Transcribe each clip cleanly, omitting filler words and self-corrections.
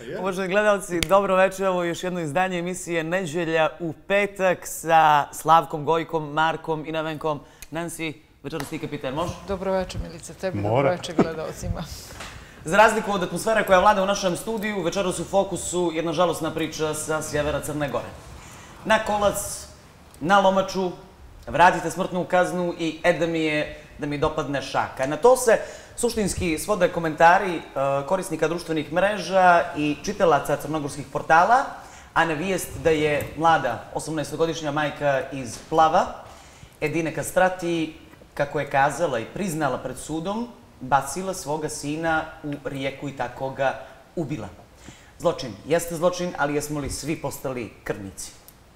Uvaženi gledalci, dobro večer. Ovo je još jedno izdanje emisije Neđelja u petak sa Slavkom, Gojkom, Markom i Nevenkom. Nancy, večeras ti kapiten, može? Dobro večer, Milice, tebi, dobro večer gledalcima. Za razliku od atmosfere koja vlada u našem studiju, večeras u fokusu jedna žalosna priča sa sjevera Crne Gore. Na kolac, na lomaču, vratite smrtnu kaznu i da mi dopadne šaka. Na to se suštinski svode komentari korisnika društvenih mreža i čitalaca crnogorskih portala, a na vijest da je mlada 18-godišnja majka iz Plava, Edine Kastrati, kako je kazala i priznala pred sudom, bacila svoga sina u rijeku i tako ga ubila. Zločin jeste zločin, ali jesmo li svi postali krvnici?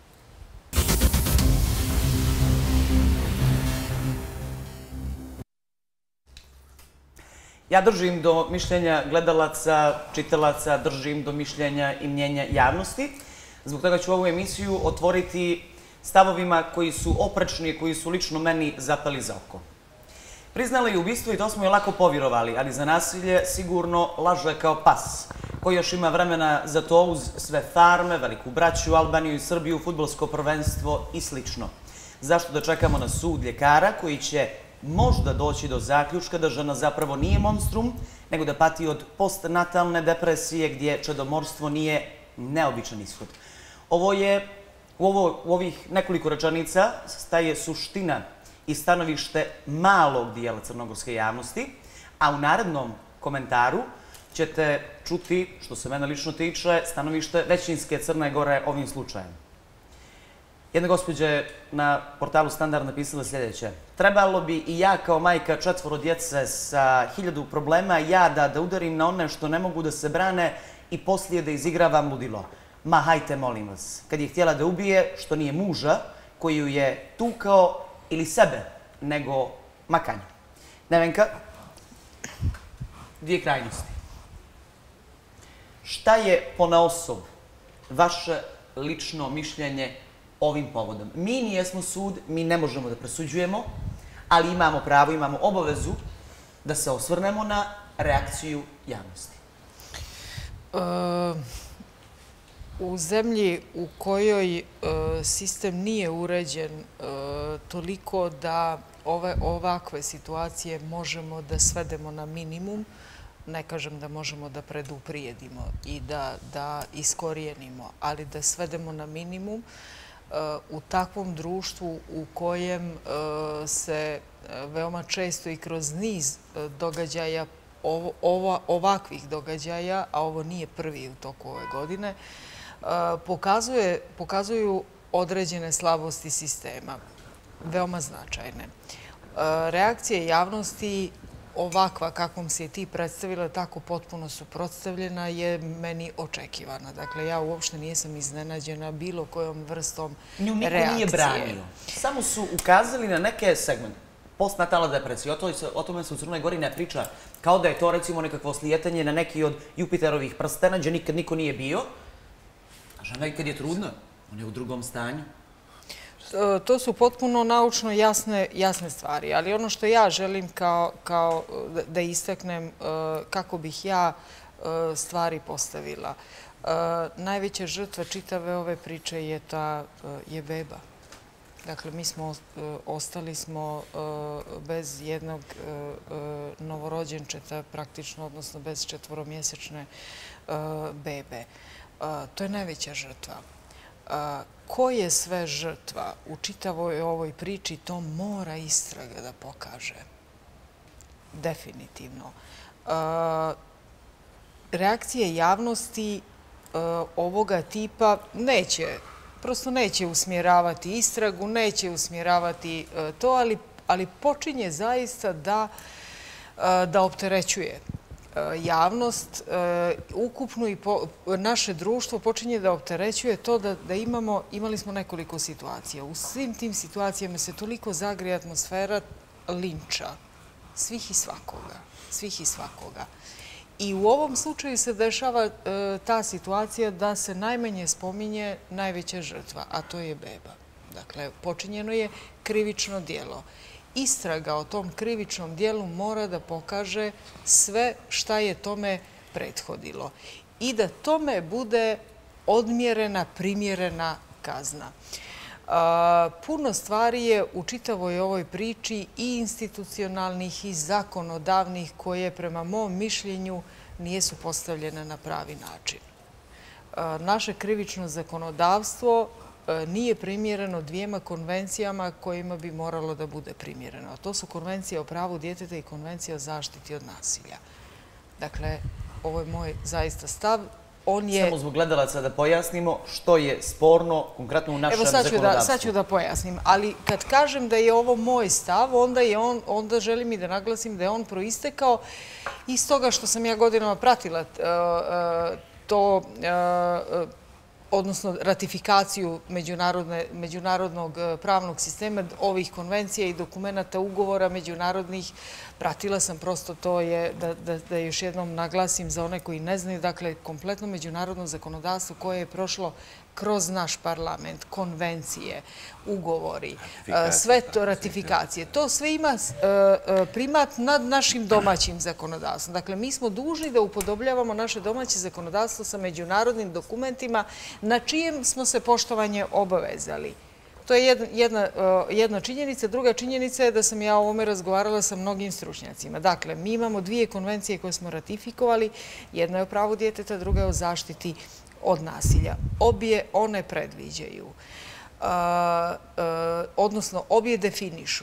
Ja držim do mišljenja gledalaca, čitalaca, držim do mišljenja i mnjenja javnosti. Zbog toga ću ovu emisiju otvoriti stavovima koji su oprečni i koji su lično meni zapali za oko. Priznala je ubistvo i to smo je lako povjerovali, ali za nasilje sigurno laže kao pas, koji još ima vremena za to uz sve farme, Veliku braću, Albaniju i Srbiju, fudbalsko prvenstvo i slično. Zašto da čekamo na sud ljekara koji će možda doći do zaključka da žena zapravo nije monstrum, nego da pati od postnatalne depresije gdje čedomorstvo nije neobičan ishod. U ovih nekoliko rečenica staje suština i stanovište malog dijela crnogorske javnosti, a u narednom komentaru ćete čuti, što se mene lično tiče, stanovište većinske Crne Gore ovim slučajem. Jedna gospođa je na portalu Standard napisala sljedeće. Trebalo bi i ja kao majka 4 djece sa 1000 problema jada da udarim na one što ne mogu da se brane i poslije da izigravam ludilo. Ma hajte, molim vas. Kad je htjela da ubije, što nije muža, koji ju je tukao ili sebe, nego makanju. Nevenka, dvije krajnosti. Šta je ponaosob vaše lično mišljenje ovim povodom? Mi nijesmo sud, mi ne možemo da presuđujemo, ali imamo pravo, imamo obavezu da se osvrnemo na reakciju javnosti. U zemlji u kojoj sistem nije uređen toliko da ovakve situacije možemo da svedemo na minimum, ne kažem da možemo da preduprijedimo i da iskorijenimo, ali da svedemo na minimum, u takvom društvu u kojem se veoma često i kroz niz događaja, ovakvih događaja, a ovo nije prvi u toku ove godine, pokazuju određene slabosti sistema, veoma značajne. Reakcija javnosti ovakva kakvom se je ti predstavila, tako potpuno suprotstavljena, je meni očekivana. Dakle, ja uopšte nisam iznenađena bilo kojom vrstom reakcije. Niko nije branio. Samo su ukazali na neke segmente. Postnatalna depresija. O tome se u Crnoj Gori ne priča. Kao da je to, recimo, nekakvo slijetanje na neki od Jupiterovih prstena, gdje nikad niko nije bio. A žena i kad je trudna, on je u drugom stanju. To su potpuno naučno jasne stvari, ali ono što ja želim kao da istaknem kako bih ja stvari postavila. Najveća žrtva čitave ove priče je beba. Dakle, mi ostali smo bez jednog novorođenčeta praktično, odnosno bez 4-mjesečne bebe. To je najveća žrtva. Ko je sve žrtva u čitavoj ovoj priči, to mora istraga da pokaže. Definitivno. Reakcije javnosti ovoga tipa prosto neće usmjeravati istragu, neće usmjeravati to, ali počinje zaista da opterećuje javnost, ukupno i naše društvo počinje da opterećuje to da imali smo nekoliko situacija. U svim tim situacijama se toliko zagrije atmosfera linča svih i svakoga. I u ovom slučaju se dešava ta situacija da se najmanje spominje najveća žrtva, a to je beba. Dakle, počinjeno je krivično djelo. Istraga o tom krivičnom djelu mora da pokaže sve šta je tome prethodilo. i da tome bude odmjerena, primjerena kazna. Puno stvari je u čitavoj ovoj priči i institucionalnih i zakonodavnih koje prema mom mišljenju nijesu postavljene na pravi način. Naše krivično zakonodavstvo nije primjereno dvijema konvencijama kojima bi moralo da bude primjereno. A to su Konvencija o pravu djeteta i Konvencija o zaštiti od nasilja. Dakle, ovo je moj zaista stav. Samo zbog gledalaca da pojasnimo što je sporno konkretno u našem zakonodavstvu. Evo sad ću da pojasnim, ali kad kažem da je ovo moj stav, onda želim i da naglasim da je on proistekao iz toga što sam ja godinama pratila to, odnosno ratifikaciju međunarodnog pravnog sistema, ovih konvencija i dokumenta, ugovora međunarodnih. Pratila sam prosto to je, da još jednom naglasim za one koji ne znaju, dakle, kompletno međunarodno zakonodavstvo koje je prošlo kroz naš parlament, konvencije, ugovori, sve to, ratifikacije. To sve ima primat nad našim domaćim zakonodavstvom. Dakle, mi smo dužni da upodobljavamo naše domaće zakonodavstvo sa međunarodnim dokumentima na čijem smo se poštovanje obavezali. To je jedna činjenica. Druga činjenica je da sam ja o ovome razgovarala sa mnogim stručnjacima. Dakle, mi imamo dvije konvencije koje smo ratifikovali. Jedna je o pravu djeteta, druga je o zaštiti od nasilja. Obje one predviđaju, odnosno obje definišu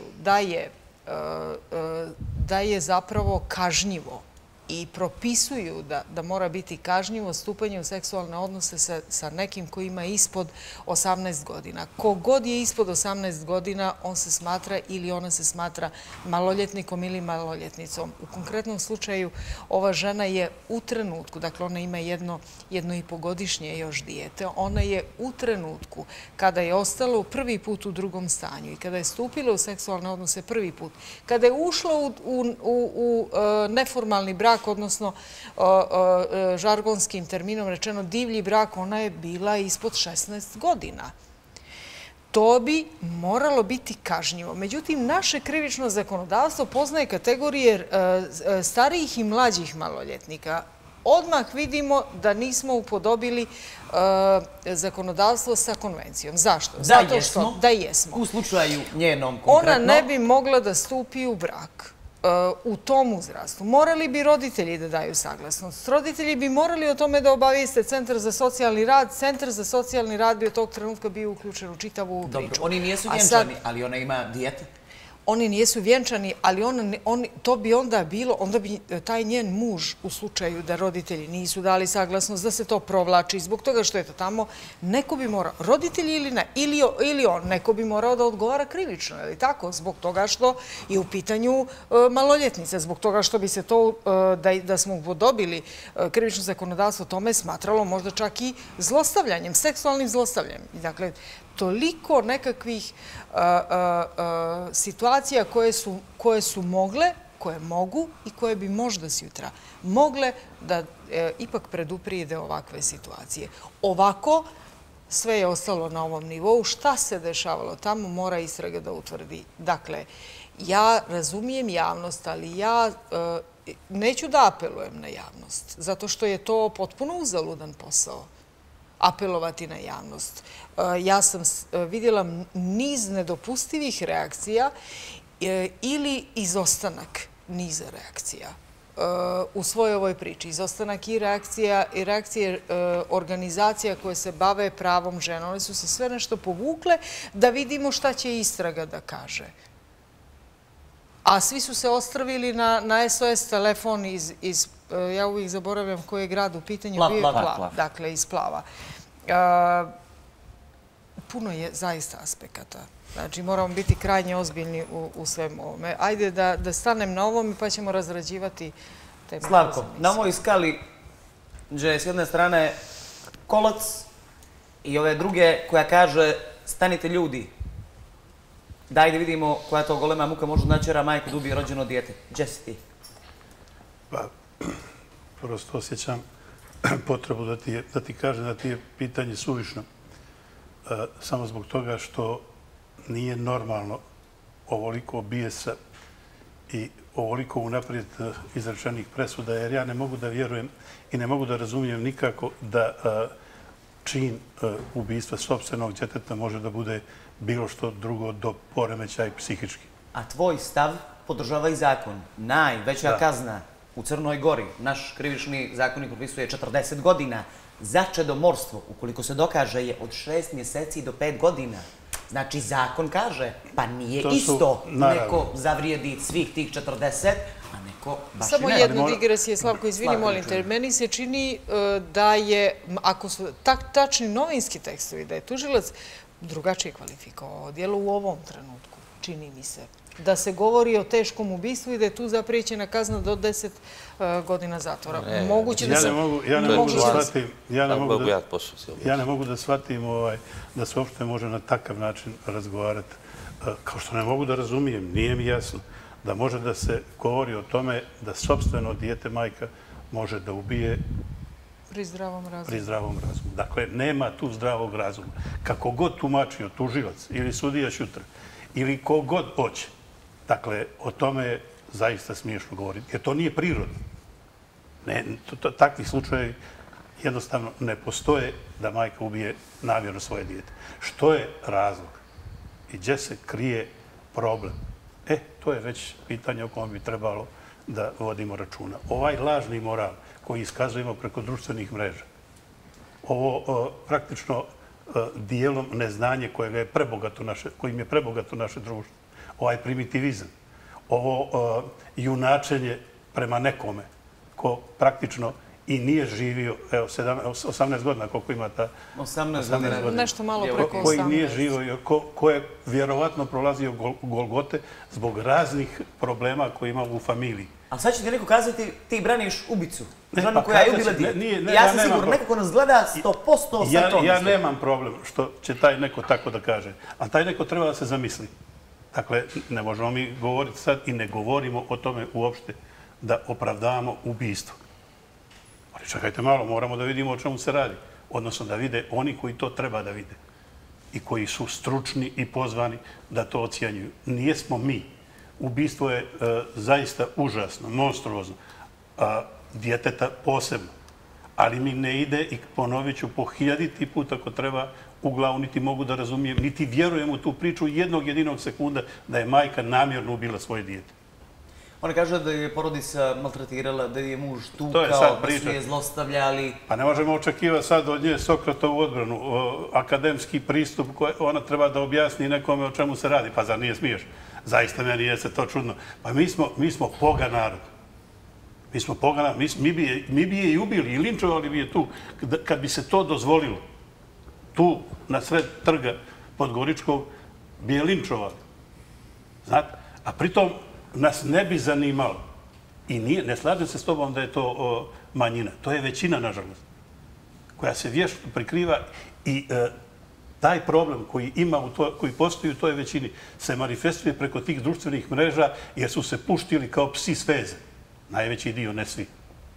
da je zapravo kažnjivo i propisuju da mora biti kažnjivo stupanje u seksualne odnose sa nekim koji ima ispod 18 godina. Kogod je ispod 18 godina, on se smatra ili ona se smatra maloljetnikom ili maloljetnicom. U konkretnom slučaju ova žena je u trenutku, dakle ona ima jedno i pogodišnje još dijete, ona je u trenutku kada je ostala prvi put u drugom stanju i kada je stupila u seksualne odnose prvi put, kada je ušla u neformalni brak, odnosno žargonskim terminom rečeno divlji brak, ona je bila ispod 16 godina. To bi moralo biti kažnjivo. Međutim, naše krivično zakonodavstvo poznaje kategorije starijih i mlađih maloljetnika. Odmah vidimo da nismo upodobili zakonodavstvo sa konvencijom. Zašto? Zato što da jesmo. U slučaju njenom konkretno. Ona ne bi mogla da stupi u brak u tom uzrastu. Morali bi roditelji da daju saglasnost. Roditelji bi morali o tome da obavijeste Centar za socijalni rad. Centar za socijalni rad bi od tog trenutka bio uključen u čitavu priču. Dobro, oni nijesu vjenčani, ali ona ima dijete. Oni nijesu vjenčani, ali to bi onda bilo, onda bi taj njen muž, u slučaju da roditelji nisu dali saglasnost, da se to provlači zbog toga što je to tamo, neko bi morao, roditelji ili ne, ili on, neko bi morao da odgovara krivično, ili tako, zbog toga što je u pitanju maloljetnica, zbog toga što bi se to, da smo upodobili krivično zakonodavstvo, tome smatralo možda čak i zlostavljanjem, seksualnim zlostavljanjem. Dakle, toliko nekakvih situacija koje su mogle, koje mogu i koje bi možda sutra mogle da ipak preduprijede ovakve situacije. Ovako, sve je ostalo na ovom nivou. Šta se dešavalo tamo, mora istraga da utvrdi. Dakle, ja razumijem javnost, ali ja neću da apelujem na javnost, zato što je to potpuno uzaludan posao. Apelovati na javnost. Ja sam vidjela niz nedopustivih reakcija ili izostanak niza reakcija u svojoj ovoj priči. Izostanak i reakcije organizacija koje se bave pravom žena. One su se sve nešto povukle da vidimo šta će istraga da kaže. A svi su se ostravili na SOS telefon iz, ja uvijek zaboravljam koji je grad u pitanju, bio je Plav, dakle iz Plava. Puno je zaista aspekata. Znači, moramo biti krajnje ozbiljni u svem ovome. Ajde da stanem na ovom pa ćemo razrađivati teme. Slavko, na ovoj skali, gdje je s jedne strane Kolac i ove druge koja kaže stanite ljudi, daj da vidimo koja to golema muka može načera majku da ubije rođeno dijete. Gdje si ti? Pa, prosto osjećam potrebu da ti kažem da ti je pitanje suvišno. Samo zbog toga što nije normalno ovoliko bijesa i ovoliko unaprijed izrečenih presuda, jer ja ne mogu da vjerujem i ne mogu da razumijem nikako da čin ubistva sopstvenog djeteta može da bude bilo što drugo do poremećaja psihički. A tvoj stav podržava i zakon. Najveća kazna u Crnoj Gori, naš krivični zakonik propisuje 40 godina za čedomorstvo, ukoliko se dokaže, je od 6 mjeseci do 5 godina. Znači, zakon kaže, pa nije isto neko zavrijedi svih tih 40, a neko baš i ne. Samo jednu digresiju, Slavko, izvini, molim te. Meni se čini da je, ako su tačni novinski tekstovi, da je tužilac drugačije kvalifikovao djelo u ovom trenutku, čini mi se. Da se govori o teškom ubistvu i da je tu zaprijećena kazna do 10 godina zatvora. Moguće da se... Ja ne mogu da shvatim da se uopšte može na takav način razgovarati. Kao što ne mogu da razumijem, nije mi jasno da može da se govori o tome da sopstveno dijete majka može da ubije pri zdravom razumu. Dakle, nema tu zdravog razuma. Kako god tumačio tužilac ili sudija Šutra ili kogod hoće, dakle, o tome je zaista smiješno govoriti. Jer to nije prirodno. Takvi slučajevi jednostavno ne postoje da majka ubije namjerno svoje dijete. Što je razlog? I gdje se krije problem? To je već pitanje o kojem bi trebalo da vodimo računa. Ovaj lažni moral koji iskazujemo preko društvenih mreža, ovo praktično dijelom neznanje kojim je prebogato naše društvo, ovaj primitivizam, ovo junačenje prema nekome ko praktično i nije živio, 18 godina koliko ima ta... 18 godina. Nešto malo preko 18. Koji nije živio, ko je vjerovatno prolazio Golgote zbog raznih problema koje ima u familiji. A sad će ti neko kazati, ti braniš ubicu. Ženu koja je ubila dijete. Ja sam siguran, neko ko nas gleda 100% sa to. Ja nemam problem što će taj neko tako da kaže. A taj neko treba da se zamisli. Dakle, ne možemo mi govoriti sad i ne govorimo o tome uopšte da opravdavamo ubistvo. Ali čekajte malo, moramo da vidimo o čemu se radi. Odnosno da vide oni koji to treba da vide i koji su stručni i pozvani da to ocjenjuju. Nijesmo mi. Ubistvo je zaista užasno, monstruozno. Djeteta posebno. Ali mi ne ide, i ponovit ću po 1000. put ako treba, u glavu niti mogu da razumijem, niti vjerujem u tu priču jednog jedinog sekunda da je majka namjerno ubila svoje dijete. Ona kaže da je porodica maltretirala, da je muž tukao, da su je zlostavljali. Pa ne možemo očekivati sad od nje Sokratovu odbranu, akademski pristup koji ona treba da objasni nekome o čemu se radi. Pa zar nije smiješ? Zaista meni je se to čudno. Pa mi smo poga narod. Mi smo poga narod. Mi bi je i ubili i linčovali bi je tu. Kad bi se to dozvolilo, tu na sred trga Podgoričkog bi je linčovali. Znate? A pritom nas ne bi zanimalo. I ne slažem se s tobom da je to manjina. To je većina, nažalost, koja se vješto prikriva i taj problem koji postoji u toj većini se manifestuje preko tih društvenih mreža jer su se puštili kao psi s veze. Najveći dio, ne svi.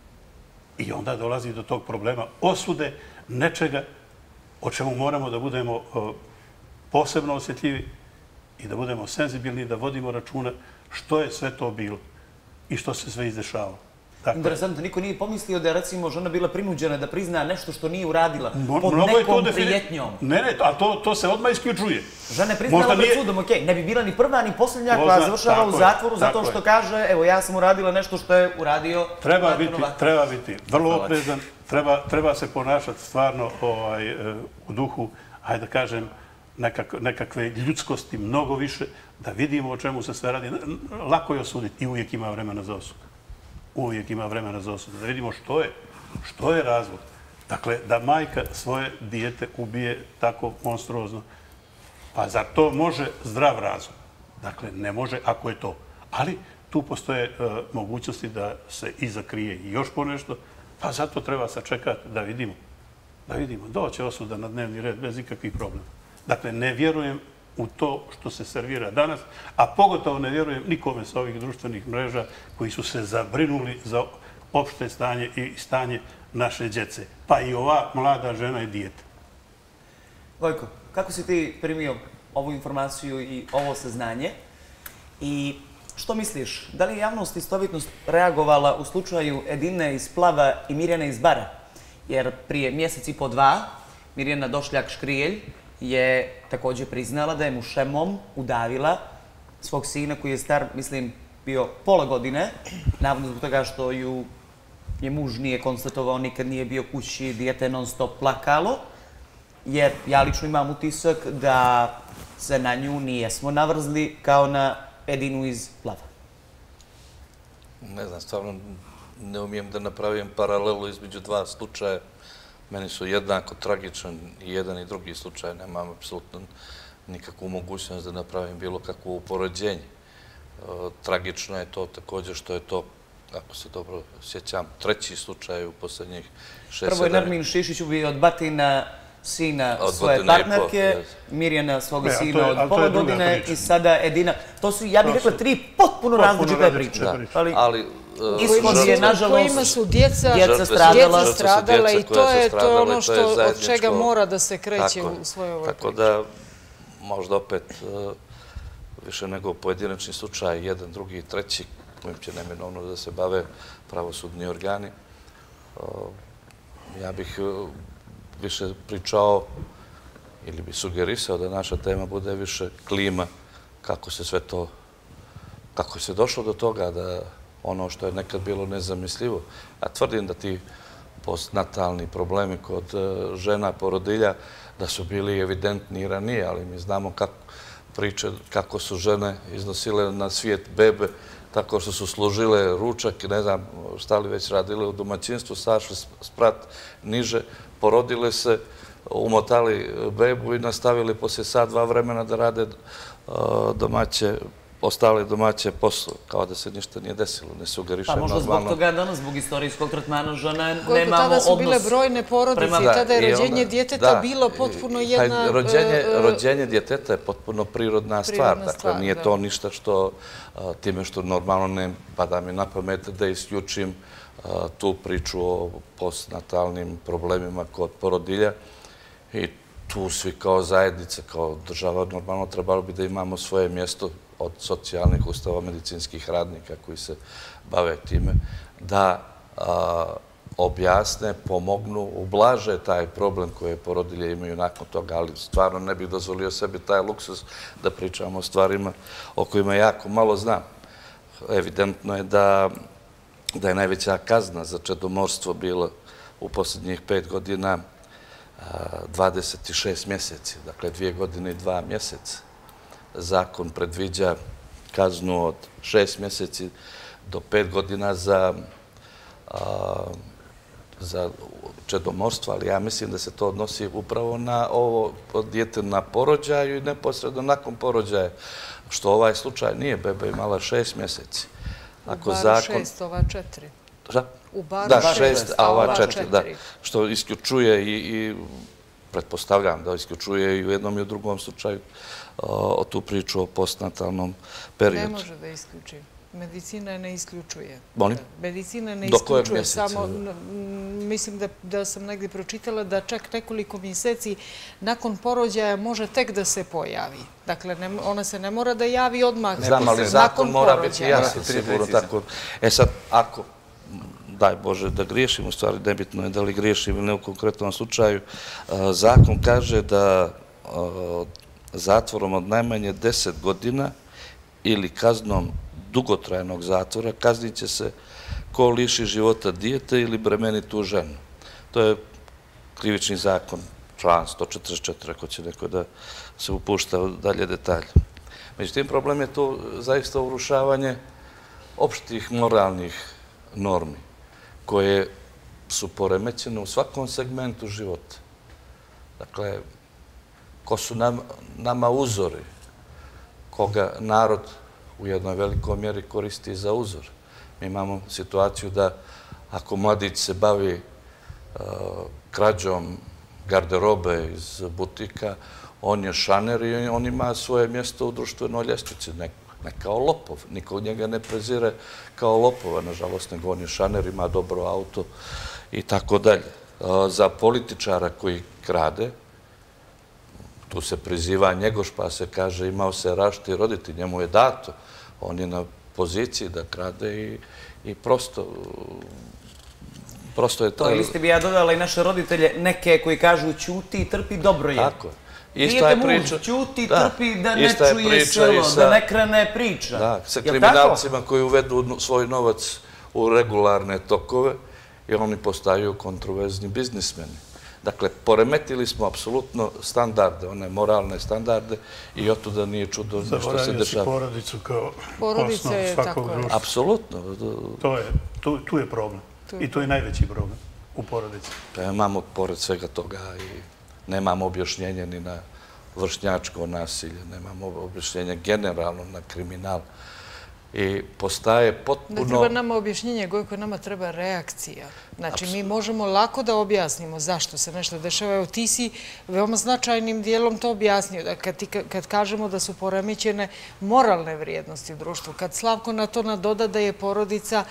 I onda dolazi do tog problema osude nečega o čemu moramo da budemo posebno osjetljivi i da budemo senzibilni, da vodimo računa što je sve to bilo i što se sve izdešavalo. Interesantno, niko nije pomislio da je, recimo, žena bila prinuđena da prizna nešto što nije uradila pod nekom prijetnjom. Ne, a to se odmah isključuje. Žena je priznala pred sudom, okej, ne bi bila ni prva ni posljednja koja završava u zatvoru zato što kaže, evo, ja sam uradila nešto što je uradio... Treba biti vrlo oprezan, treba se ponašati stvarno u duhu, hajde da kažem, nekakve ljudskosti mnogo više, da vidimo o čemu se sve radi. Lako je osuditi i uvijek ima vremena za osud. Uvijek ima vremena za osud. Da vidimo što je razlog. Dakle, da majka svoje dijete ubije tako monstruozno. Pa zar to može zdrav razum? Dakle, ne može ako je to. Ali tu postoje mogućnosti da se i zakrije i još ponešto, pa zato treba sačekati da vidimo. Da vidimo. Doće osuda na dnevni red bez ikakvih problema. Dakle, ne vjerujem u to što se servira danas, a pogotovo ne vjerujem nikome sa ovih društvenih mreža koji su se zabrinuli za opšte stanje i stanje naše djece. Pa i ova mlada žena i dijete. Vojko, kako si ti primio ovu informaciju i ovo saznanje? I Što misliš, da li je javnost istovjetno reagovala u slučaju Edine iz Plava i Mirjane iz Bara? Jer prije mjesec i po dva Mirjana Došljak-Škrijelj je također priznala da je mušemom udavila svog sina koji je star, mislim, bio pola godine, navodno zbog toga što ju je muž nije konstatovao, nikad nije bio kući, dijete non stop plakalo, jer ja lično imam utisak da se na nju nijesmo navrzli kao na Edinu iz Plava. Ne znam, stvarno ne umijem da napravim paralelu između dva slučaja. Meni su jednako tragičan i jedan i drugi slučaj. Nemam apsolutno nikakvu mogućnost da napravim bilo kakvo upoređenje. Tragično je to također što je to, ako se dobro sjećam, treći slučaj u posljednjih 6-7. Prvo je Nermin Šišić ubio od batina sina svoje partnerke, Mirjana svoga sina od pola godine i sada Edina. To su, ja bih rekla, tri potpuno različite priče. Ali ishod je, nažalost, kojima su djeca stradala i to je ono od čega mora da se kreće u svojoj ovoj priči. Tako da, možda opet više nego pojedinačni slučaj, jedan, drugi i treći, kojim će neminovno da se bave pravosudni organi. Ja bih više pričao ili bi sugerisao da naša tema bude više klima, kako se sve to, kako se došlo do toga da ono što je nekad bilo nezamislivo. A tvrdim da ti postnatalni problemi kod žena, porodilja, da su bili evidentni i ranije, ali mi znamo priče kako su žene iznosile na svijet bebe, tako što su služile ručak i ne znam šta li već radile u domaćinstvu, sašli sprat niže, porodile se, umotali bebu i nastavili poslije sat, dva vremena da rade ostale domaće posle, kao da se ništa nije desilo, ne sugeriše normalno. Pa možda zbog toga danas, zbog istorijskog tretmana žena, nemamo odnos... Tada su bile brojne porodice i tada je rođenje djeteta bilo potpuno jedna... Rođenje djeteta je potpuno prirodna stvar, dakle nije to ništa što time što normalno ne pada mi na pamet da isključim tu priču o postnatalnim problemima kod porodilja i tu svi kao zajednice, kao država normalno trebalo bi da imamo svoje mjesto od socijalnih ustava, medicinskih radnika koji se bave time, da objasne, pomognu, ublaže taj problem koje porodilje imaju nakon toga, ali stvarno ne bih dozvolio sebi taj luksus da pričamo o stvarima o kojima jako malo znam. Evidentno je da je najveća kazna za čedomorstvo bila u posljednjih 5 godina 26 mjeseci, dakle 2 godine i 2 mjeseca. Zakon predviđa kaznu od 6 mjeseci do 5 godina za čedomorstvo, ali ja mislim da se to odnosi upravo na ovo dijete na porođaju i neposredno nakon porođaja, što ovaj slučaj nije, beba imala 6 mjeseci. U Baru 6, ova 4. Šta? U Baru 6, a ova 4, da. Što isključuje i pretpostavljam da isključuje i u jednom i u drugom slučaju o tu priču o postnatalnom periodu. Ne može da isključi. Medicina ne isključuje. Molim? Medicina ne isključuje. Do kojeg mjeseca? Samo, mislim da sam negdje pročitala da čak nekoliko mjeseci nakon porođaja može tek da se pojavi. Dakle, ona se ne mora da javi odmah. Znam, ali zakon mora biti jasno, sigurno tako. E sad, ako, daj Bože da griješim, u stvari nebitno je da li griješim ili ne u konkretnom slučaju, zakon kaže da zatvorom od najmanje 10 godina ili kaznom dugotrajnog zatvora kaznit će se ko liši života dijete ili bremeni tu ženu. To je krivični zakon, član 144, ako će neko da se upušta u dalje detalje. Međutim, problem je to zaista urušavanje opštih moralnih normi koje su poremećene u svakom segmentu života. Dakle, ko su nama uzori, koga narod u jednoj velikoj mjeri koristi za uzor. Mi imamo situaciju da ako mladić se bavi krađom garderobe iz butika, on je šaner i on ima svoje mjesto u društvenoj ljestvici, ne kao lopov. Niko od njega ne prezire kao lopova, nažalost, nego on je šaner, ima dobro auto i tako dalje. Za političara koji krade, tu se priziva njegoš, pa se kaže imao se rašti roditi, njemu je dato. On je na poziciji da krade i prosto je to. Ili ste bi ja dodala i naše roditelje, neke koji kažu ćuti i trpi, dobro je. Tako je. Ista je priča. Ćuti, trpi, da ne čuje selo, da ne krene priča. Da, sa kriminalcima koji uvedu svoj novac u regularne tokove i oni postaju kontroverzni biznismeni. Dakle, poremetili smo apsolutno standarde, one moralne standarde i otuda nije čudo nešto se dešava. Zaboravio si porodicu kao osnov svakog društva. Apsolutno. Tu je problem. I to je najveći problem u porodici. Pa imamo, pored svega toga, i nemamo objašnjenje ni na vršnjačko nasilje, nemamo objašnjenje generalno na kriminal. I postaje potpuno... Ne treba nama objašnjenje, Gojko, nama treba reakcija. Znači, mi možemo lako da objasnimo zašto se nešto dešava. Evo, ti si veoma značajnim dijelom to objasnio. Kad kažemo da su poremećene moralne vrijednosti u društvu, kad Slavko na to nadoda da je porodica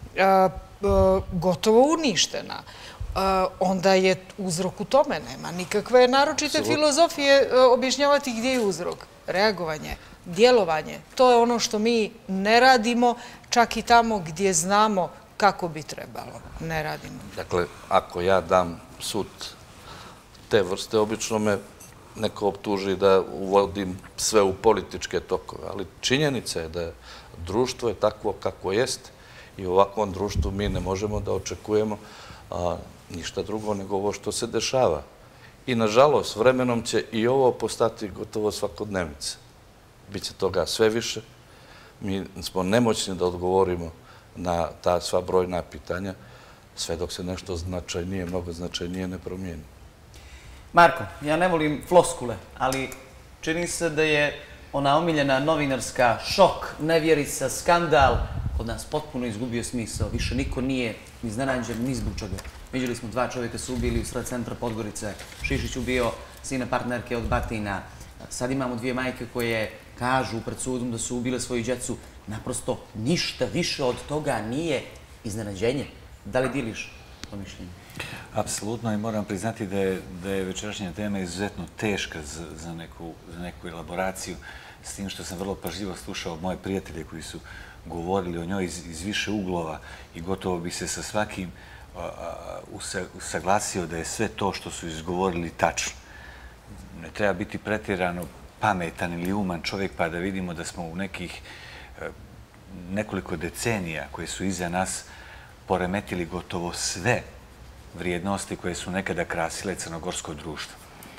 gotovo uništena, onda je uzrok u tome. Nema nikakve naročite filozofije objašnjavati gdje je uzrok. Reagovanje, djelovanje, to je ono što mi ne radimo, čak i tamo gdje znamo kako bi trebalo. Ne radimo. Dakle, ako ja dam sud te vrste, obično me neko optuži da uvodim sve u političke tokove, ali činjenica je da društvo je takvo kako jest i u ovakvom društvu mi ne možemo da očekujemo ništa drugo nego ovo što se dešava. I, nažalost, vremenom će i ovo postati gotovo svakodnevnica. Biće toga sve više. Mi smo nemoćni da odgovorimo na ta sva brojna pitanja, sve dok se nešto značajnije, mnogo značajnije ne promijeni. Marko, ja ne volim floskule, ali čini se da je ona omiljena novinarska šok, nevjerica, skandal kod nas potpuno izgubio smisao. Više niko nije iznenađen ni zbog čega. Vidjeli smo 2 čovjeka su ubili u sred centra Podgorice. Šišić ubio sina partnerke od Batina. Sad imamo 2 majke koje kažu pred sudom da su ubile svoju djecu. Naprosto ništa više od toga nije iznenađenje. Da li diliš to mišljenje? Apsolutno, i moram priznati da je večerašnja tema izuzetno teška za neku elaboraciju, s tim što sam vrlo pažljivo slušao moje prijatelje koji su govorili o njoj iz više uglova i gotovo bi se sa svakim usaglasio da je sve to što su izgovorili tačno. Ne treba biti pretjerano pametan ili uman čovjek pa da vidimo da smo u nekoliko decenija koje su iza nas poremetili gotovo sve vrijednosti koje su nekada krasile crnogorsko društvo.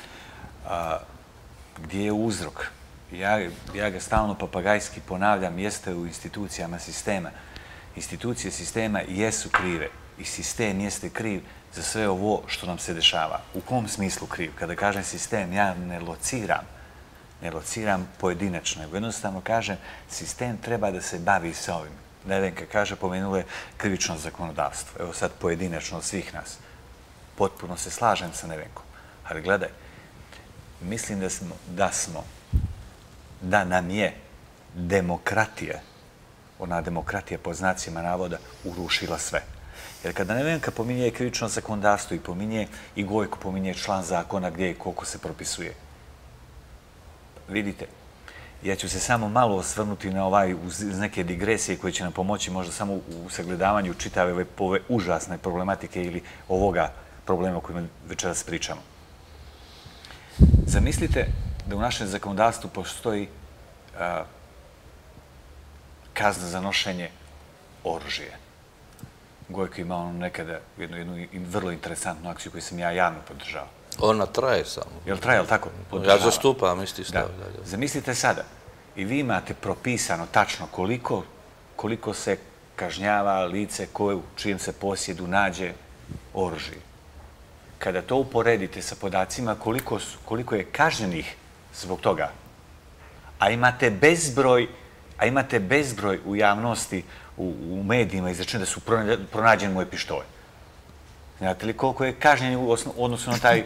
Gdje je uzrok? Ja ga stalno papagajski ponavljam, jeste u institucijama sistema. Institucije sistema jesu krive i sistem jeste kriv za sve ovo što nam se dešava. U kom smislu kriv? Kada kažem sistem, ja ne lociram pojedinačno, nego jednostavno kažem sistem treba da se bavi sa ovim. Nevenka kaže, pomenule krivično zakonodavstvo. Evo sad pojedinačno od svih nas. Potpuno se slažem sa Nevenkom. Ali gledaj, mislim da nam je demokratija, ona demokratija po znacima navoda, urušila sve. Jer kada Nevenka pominje krivično zakonodavstvo i pominje i Gojko pominje član zakona gdje i koliko se propisuje. Vidite, ja ću se samo malo osvrnuti na uz neke digresije koje će nam pomoći možda samo u sagledavanju čitave ove užasne problematike ili ovoga problema o kojima večeras pričamo. Zamislite da u našem zakonodavstvu postoji kazna za nošenje oružja. Gojko ima ono nekada jednu vrlo interesantnu akciju koju sam ja javno podržao. Ona traje samo. Jel traje, jel tako? Ja zastupam isti stav. Zamislite sada, i vi imate propisano tačno koliko se kažnjava lice u čijem se posjedu nađe oružje. Kada to uporedite sa podacima koliko je kažnjenih zbog toga, a imate bezbroj u javnosti, u medijima izrečeno da su pronađeni moje pištolje. Znate li koliko je kažnjen u odnosu na taj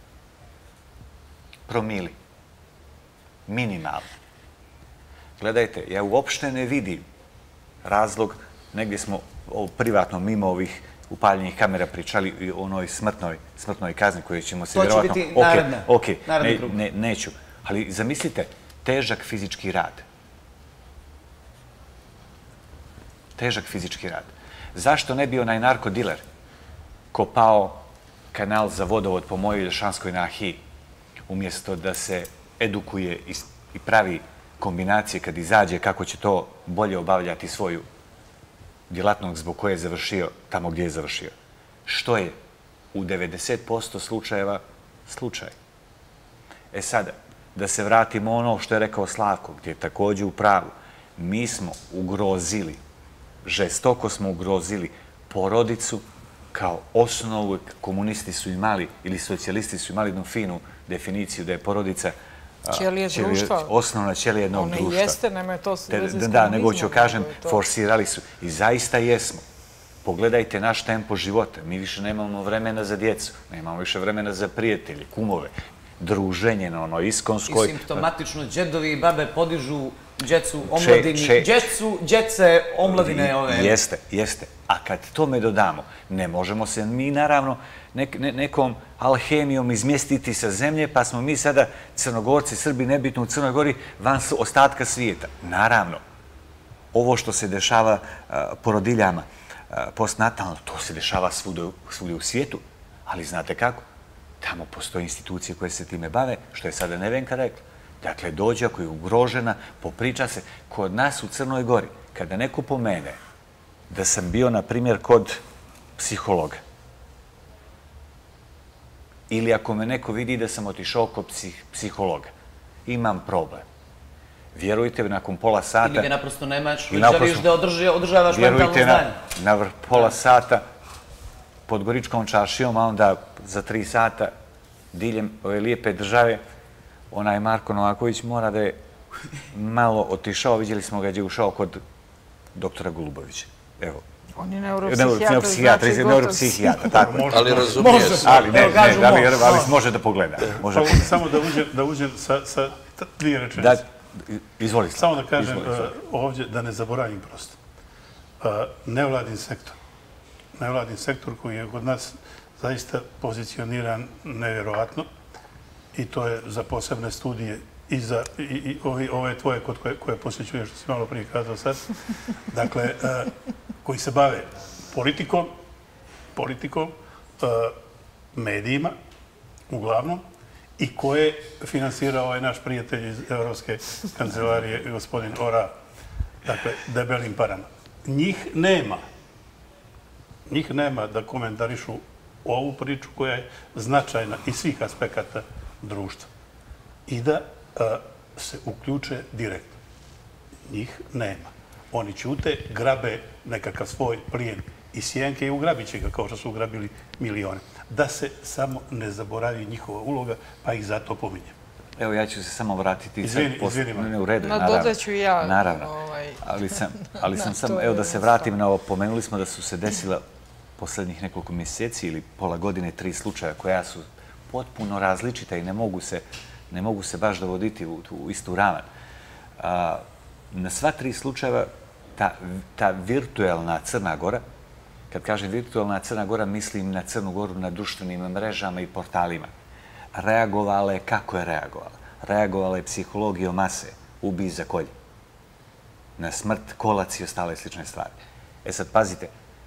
promili? Minimalno. Gledajte, ja uopšte ne vidim razlog, negdje smo privatno mimo ovih upaljenih kamera pričali o onoj smrtnoj kazni koju ćemo se vjerovatno... To će biti naredna. Ok, neću. Ali zamislite, težak fizički rad. težak fizički rad. Zašto ne bi onaj narkodiler kopao kanal za vodovod po mojoj Ilšanskoj nahiji, umjesto da se edukuje i pravi kombinacije kad izađe kako će to bolje obavljati svoju djelatnost zbog koje je završio tamo gdje je završio. Što je u 90% slučajeva slučaj. E sada, da se vratimo ono što je rekao Slavko, gdje je također u pravu. Mi smo ugrozili, žestoko smo ugrozili porodicu kao osnovu. Komunisti su imali, ili socijalisti su imali jednu finu definiciju da je porodica osnovna ćelija jednog društva. One jeste, nema to veze s komunizmom. Da, nego ću kažem, forsirali su. I zaista jesmo. Pogledajte naš tempo života. Mi više nemamo vremena za djecu, nemamo više vremena za prijatelje, kumove, druženje na onoj iskonskoj... I simptomatično džedovi i babe podižu djecu, omladini, djece, omladine ove... Jeste. A kad tome dodamo, ne možemo se mi naravno nekom alhemijom izmjestiti sa zemlje, pa smo mi sada Crnogorci, Srbi, nebitno u Crnoj Gori, van ostatka svijeta. Naravno, ovo što se dešava porodiljama, postnatalno, to se dešava svugdje u svijetu, ali znate kako? Tamo postoje institucije koje se time bave, što je sada Nevenka rekla. Dakle, dođe ako je ugrožena, popriča se. Kod nas u Crnoj Gori, kada neko pomene da sam bio, na primjer, kod psihologa, ili ako me neko vidi da sam otišao kod psihologa, imam problem. Vjerujte, nakon pola sata... Ili ga naprosto nemaš, već želiš da održavaš mentalno zdanje. Vjerujte, na pola sata pod Goričkom čaršijom, a onda za 3 sata diljem ove lijepe države, onaj Marko Novaković mora da je malo otišao, vidjeli smo ga gdje je ušao kod doktora Golubovića. Evo. On je neuropsihijatra, tako. Ali razumije se. Ali može da pogleda. Samo da uđem sa 2 rečenice. Izvolite. Samo da kažem ovdje, da ne zaboravim prosto. Nevladin sektor koji je kod nas zaista pozicioniran nevjerovatno i to je za posebne studije i ove tvoje koje posjećuješ, što si malo prije kazao sad, dakle, koji se bave politikom, medijima, uglavnom, i koje finansira ovaj naš prijatelj iz Evropske kancelarije, gospodin Ora, dakle, debelim parama. Njih nema da komentarišu ovu priču koja je značajna iz svih aspekata društva i da se uključe direktno. Njih nema. Oni ćute, grabe nekakav svoj plijen i sjenke i ugrabit će ga kao što su ugrabili milione. Da se samo ne zaboravi njihova uloga, pa ih zato pominjem. Evo, ja ću se samo vratiti... Izvini. Ne, u redu, naravno. Dodat ću ja. Naravno. Ali sam samo, evo da se vratim na ovo, pomenuli smo da su se desila posljednjih nekoliko mjeseci ili pola godine 3 slučaja koja su potpuno različita i ne mogu se baš dovoditi u istu ravan. Na sva 3 slučajeva ta virtuelna Crna Gora, kad kažem virtuelna Crna Gora, mislim na Crnu Goru na društvenim mrežama i portalima. Reagovala je kako je reagovala. Reagovala je psihologijom mase, ubij za kolje. Na smrt, kolac i ostale slične stvari. E sad, pazite,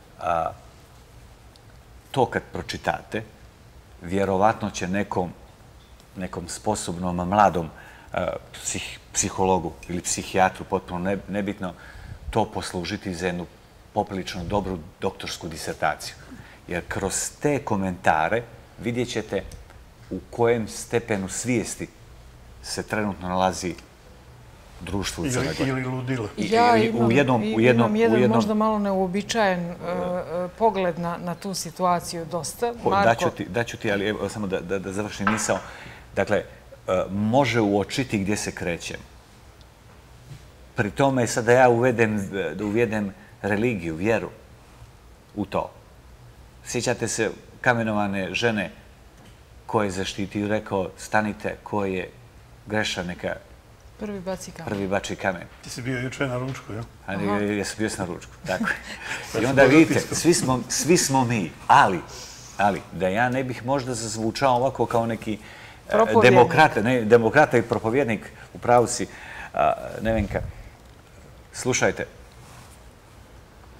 to kad pročitate, vjerovatno će nekom sposobnom, mladom psihologu ili psihijatru, potpuno nebitno, to poslužiti za jednu poprilično dobru doktorsku disertaciju. Jer kroz te komentare vidjet ćete u kojem stepenu svijesti se trenutno nalazi društvo u Crnoj Gori. Ili ludilo. Ja imam jedan možda malo neuobičajen pogled na tu situaciju dosta. Daću ti, ali samo da završim misao. Dakle, može uočiti gdje se krećem. Pri tome sada ja uvedem religiju, vjeru u to. Sjećate se kamenovane žene koje je zaštitio i rekao stanite, ko je grešan neka prvi baci kamen. Ti si bio juče na ručku, jel? Jesam bio na ručku, tako je. I onda vidite, svi smo mi, ali da ja ne bih možda zazvučao ovako kao neki demokrata i propovjednik, u pravu si, Nevenka, slušajte,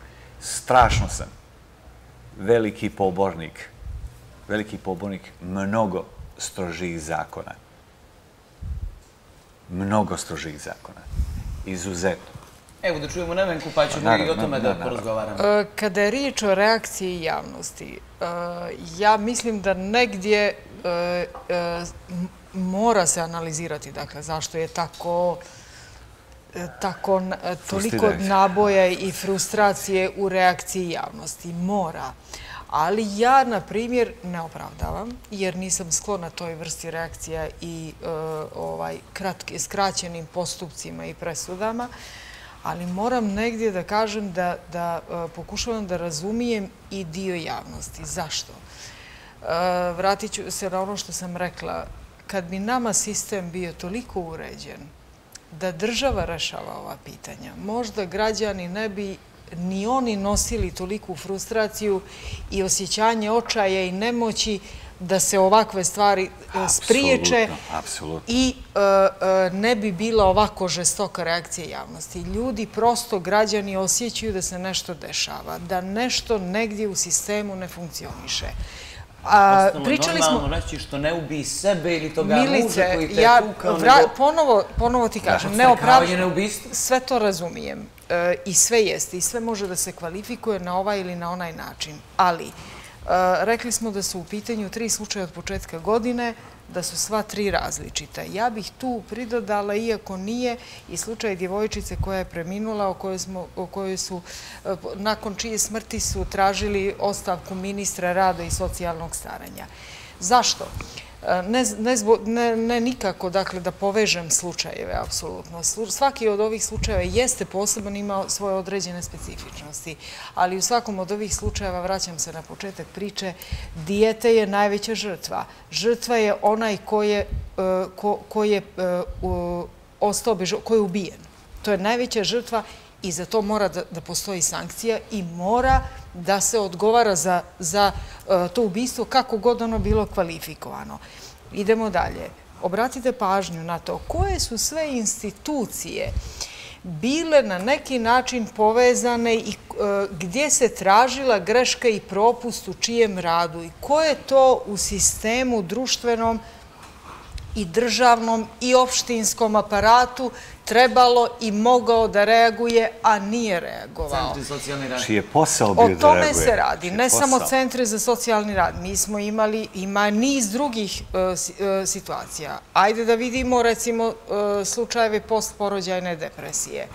strašno sam veliki pobornik mnogo strožih zakona. Mnogo strožih zakona. Izuzetno. Evo da čujemo Nevenku, pa ćemo i o tome da porazgovaramo. Kada je riječ o reakciji javnosti, ja mislim da negdje mora se analizirati, dakle, zašto je toliko naboja i frustracije u reakciji javnosti. Mora. Ali ja, na primjer, ne opravdavam, jer nisam sklona toj vrsti reakcija i skraćenim postupcima i presudama, ali moram negdje da kažem da pokušavam da razumijem i dio javnosti. Zašto? Vratit ću se na ono što sam rekla. Kad bi nama sistem bio toliko uređen da država rešava ova pitanja, možda građani ne bi ni oni nosili toliku frustraciju i osjećanje očaja i nemoći da se ovakve stvari spriječe i ne bi bila ovako žestoka reakcija javnosti. Ljudi, prosto građani osjećaju da se nešto dešava, da nešto negdje u sistemu ne funkcioniše. Pričali smo... Normalno reći što ne ubij sebe ili toga muža koji te tukao, nego... Ponovo ti kažem, sve to razumijem i sve jeste i sve može da se kvalifikuje na ovaj ili na onaj način, ali rekli smo da su u pitanju 3 slučaja od početka godine, da su sva 3 različita. Ja bih tu pridodala, iako nije, i slučaj djevojčice koja je preminula, o kojoj su, nakon čije smrti su tražili ostavku ministra rada i socijalnog staranja. Zašto? Ne nikako, dakle, da povežem slučajeve, apsolutno. Svaki od ovih slučajeva jeste poseban, ima svoje određene specifičnosti, ali u svakom od ovih slučajeva, vraćam se na početak priče, dijete je najveća žrtva. Žrtva je onaj ko je ubijen. To je najveća žrtva i za to mora da postoji sankcija i mora da se odgovara za to ubistvo kako god ono bilo kvalifikovano. Idemo dalje. Obratite pažnju na to koje su sve institucije bile na neki način povezane i gdje se tražila greška i propust u čijem radu i ko je to u sistemu društvenom i državnom i opštinskom aparatu trebalo i mogao da reaguje, a nije reagovao. Centri za socijalni rad. Čiji je posao bio da reaguje. O tome se radi, ne samo centre za socijalni rad. Mi smo ima niz drugih situacija. Ajde da vidimo, recimo, slučajeve postporođajne depresije.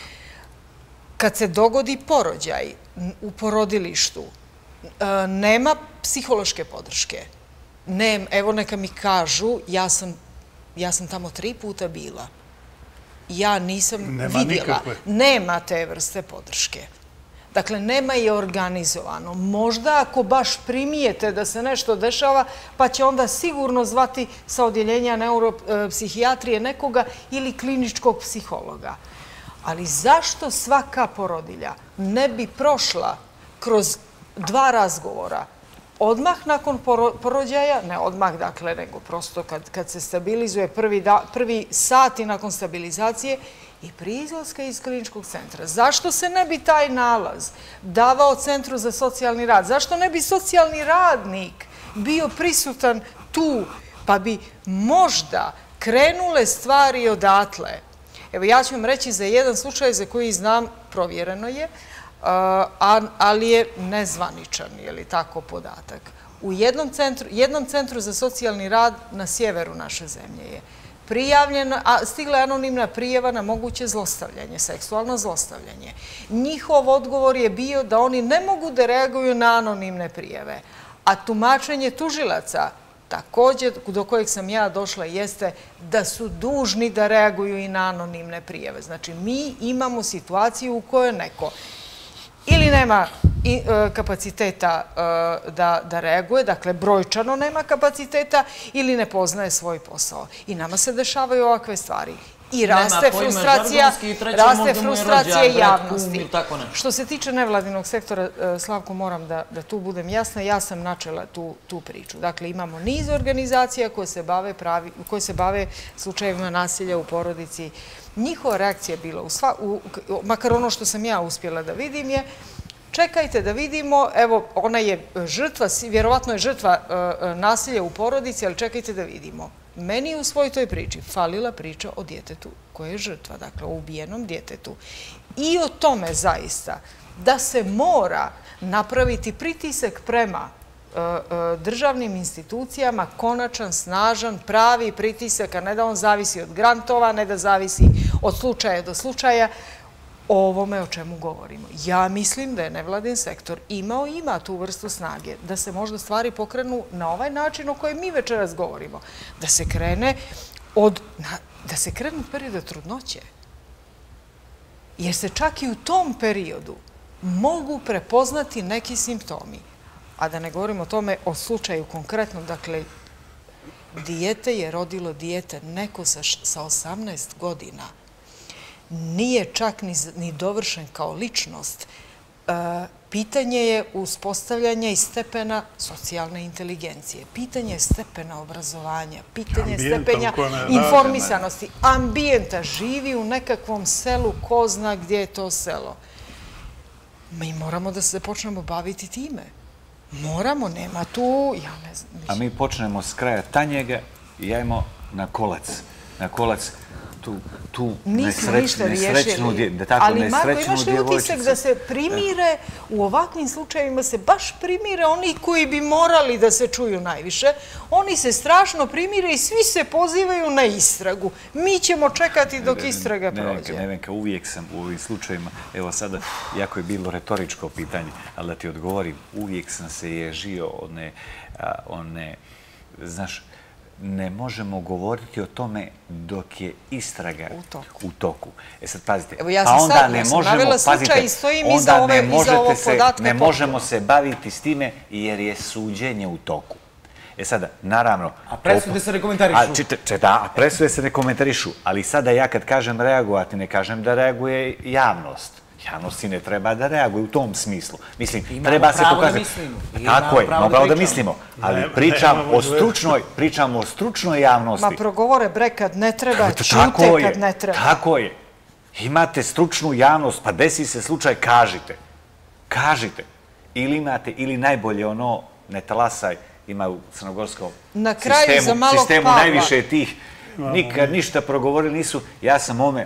Kad se dogodi porođaj u porodilištu, nema psihološke podrške. Evo neka mi kažu, ja sam tamo 3 puta bila. Ja nisam vidjela. Nema te vrste podrške. Dakle, nema je organizovano. Možda ako baš primijete da se nešto dešava, pa će onda sigurno zvati sa odjeljenja neuropsihijatrije nekoga ili kliničkog psihologa. Ali zašto svaka porodilja ne bi prošla kroz 2 razgovora odmah nakon porođaja, ne odmah dakle, nego prosto kad se stabilizuje prvi sati nakon stabilizacije i prije izlaska iz kliničkog centra. Zašto se ne bi taj nalaz davao Centru za socijalni rad? Zašto ne bi socijalni radnik bio prisutan tu, pa bi možda krenule stvari odatle? Evo, ja ću vam reći za jedan slučaj za koji znam, provjereno je, ali je nezvaničan, je li tako, podatak. U jednom centru za socijalni rad na sjeveru naše zemlje je stigla je anonimna prijava na moguće zlostavljanje, seksualno zlostavljanje. Njihov odgovor je bio da oni ne mogu da reaguju na anonimne prijave, a tumačenje tužilaca, također do kojeg sam ja došla, jeste da su dužni da reaguju i na anonimne prijave. Znači, mi imamo situaciju u kojoj neko ili nema kapaciteta da reaguje, dakle brojčano nema kapaciteta ili ne poznaje svoj posao. I nama se dešavaju ovakve stvari. I raste frustracija javnosti. Što se tiče nevladinog sektora, Slavko, moram da tu budem jasna, ja sam načela tu priču. Dakle, imamo niz organizacija koje se bave slučajevima nasilja u porodici. Njihova reakcija je bila, makar ono što sam ja uspjela da vidim je, čekajte da vidimo, evo, ona je žrtva, vjerovatno je žrtva nasilja u porodici, ali čekajte da vidimo. Meni je u svoj toj priči falila priča o djetetu koje je žrtva, dakle o ubijenom djetetu. I o tome zaista da se mora napraviti pritisak prema državnim institucijama, konačan, snažan, pravi pritisak, a ne da on zavisi od grantova, ne da zavisi od slučaja do slučaja, o ovome o čemu govorimo. Ja mislim da je nevladin sektor imao i ima tu vrstu snage, da se možda stvari pokrenu na ovaj način o kojem mi večeras govorimo. Da se krene od perioda trudnoće. Jer se čak i u tom periodu mogu prepoznati neki simptomi. A da ne govorimo o tome, o slučaju konkretnom, dakle, dijete je rodilo dijete, neko sa 18 godina, nije čak ni dovršen kao ličnost. Pitanje je uspostavljanja i stepena socijalne inteligencije, pitanje je stepena obrazovanja, pitanje je stepena informisanosti, ambijenta, živi u nekakvom selu, ko zna gdje je to selo. Mi moramo da se počnemo baviti time. Moramo, nema tu, ja ne znam. A mi počnemo s kraja tanjega i ajmo na kolac. Na kolac tu nesrećnu djevojčicu. Ali Marko, imaš li utisak da se primire, u ovakvim slučajevima se baš primire oni koji bi morali da se čuju najviše. Oni se strašno primire i svi se pozivaju na istragu. Mi ćemo čekati dok istraga prođe. Nevenka, uvijek sam u ovim slučajima, evo sada, jako je bilo retoričko pitanje, ali da ti odgovorim, uvijek sam se ježio one, znaš, ne možemo govoriti o tome dok je istraga u toku. E sad, pazite, a onda ne možemo, pazite, onda ne možemo se baviti s time jer je suđenje u toku. E sada, naravno... A presude se ne komentarišu. Da, a presude se ne komentarišu, ali sada ja kad kažem reagovati, ne kažem da reaguje javnost. Javnosti ne treba da reaguje u tom smislu. Mislim, treba se pokazati... Tako je, mogao da mislimo, ali pričam o stručnoj javnosti. Ma progovore bre kad ne treba, čute kad ne treba. Tako je. Imate stručnu javnost, pa desi se slučaj, kažite. Kažite. Ili imate, ili najbolje ono, ne talasaj, ima u crnogorskom sistemu najviše tih. Nikad ništa progovorili nisu. Ja sam ome,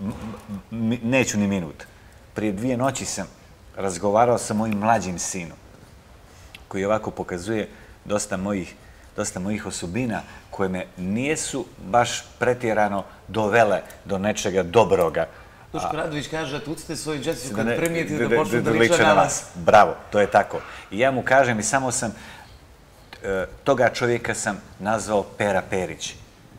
neću ni minut. Prije 2 noći sam razgovarao sa mojim mlađim sinom, koji ovako pokazuje dosta mojih osobina koje me nijesu baš pretjerano dovele do nečega dobroga. Duško Radović kaže, tucite svoju džesicu kad primijeti da počnu da liče na vas. Bravo, to je tako. I ja mu kažem, i samo sam, toga čovjeka sam nazvao Pera Perić.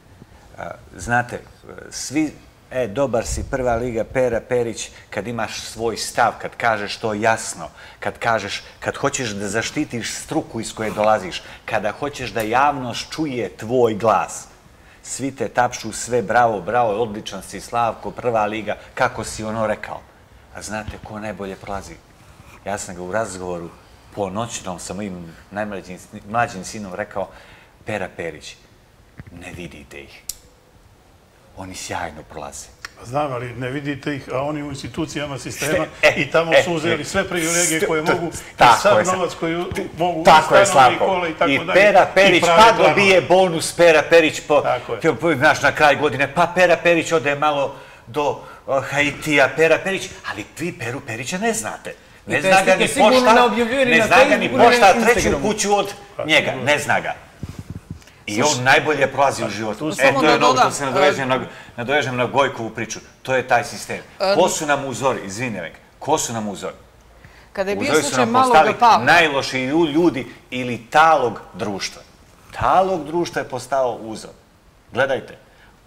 Znate, svi... dobar si, prva liga, Pera Perić, kad imaš svoj stav, kad kažeš to jasno, kad hoćeš da zaštitiš struku iz koje dolaziš, kada hoćeš da javnost čuje tvoj glas, svi te tapšu, sve bravo, bravo, odličan si, Slavko, prva liga, kako si ono rekao. A znate ko najbolje prolazi? Ja sam ga u razgovoru po noćnom sa mojim najmlađim sinom rekao, Pera Perić, ne vidite ih. Oni sjajno prolaze. Znam, ali ne vidite ih, a oni u institucijama sistema i tamo su uzeli sve privilegije koje mogu i sav novac koji mogu i stanovi i kola i tako dalje. I Pera Perić, pa dobije bonus Pera Perić na kraj godine, pa Pera Perić ode malo do Haitija, Pera Perić, ali vi Peru Perića ne znate. Ne zna ga ni pošta, treću kuću od njega, ne zna ga. I on najbolje prolazi u životu. To je ono što se nadovežem na Gojkovu priču. To je taj sistem. Ko su nam uzori? Izvini, Nevenka. Ko su nam uzori? Kada je bio slučaj Malog Pavla. Najlošiji ljudi ili talog društva. Talog društva je postao uzor. Gledajte.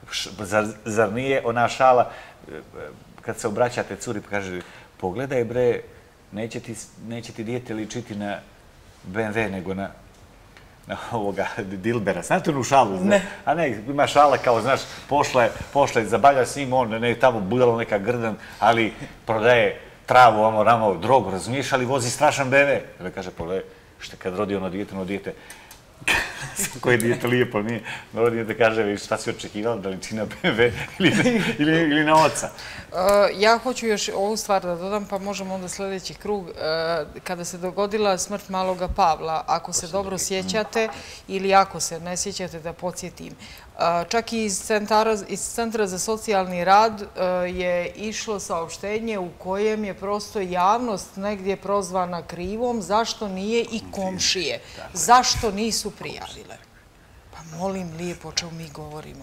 Zar nije ona šala, kad se obraćate curi, pa kaže, pogledaj bre, neće ti dijete ličiti na BMW, nego na ovoga Dilbera. Znate onu šalu? Ne. A ne, ima šala kao, znaš, pošle, zabavlja s njim, on ne tamo budalo neka grdan, ali prodaje travu, ramo, drogu, razumiješ, ali vozi strašan BMW. Ili kaže, pogledaj, što kad rodi ono dijete, Koje dijete lijepo, nije. Dobro dijete kaže šta si očekivao, da li čina BMW ili na oca. Ja hoću još ovu stvar da dodam, pa možemo onda sljedeći krug. Kada se dogodila smrt maloga Pavla, ako se dobro sjećate ili ako se ne sjećate, da podsjetim, čak i iz Centra za socijalni rad je išlo saopštenje u kojem je prosto javnost negdje prozvana krivom, zašto nije i komšije, zašto nisu prijavile. Pa molim lijepo, o čemu mi govorimo.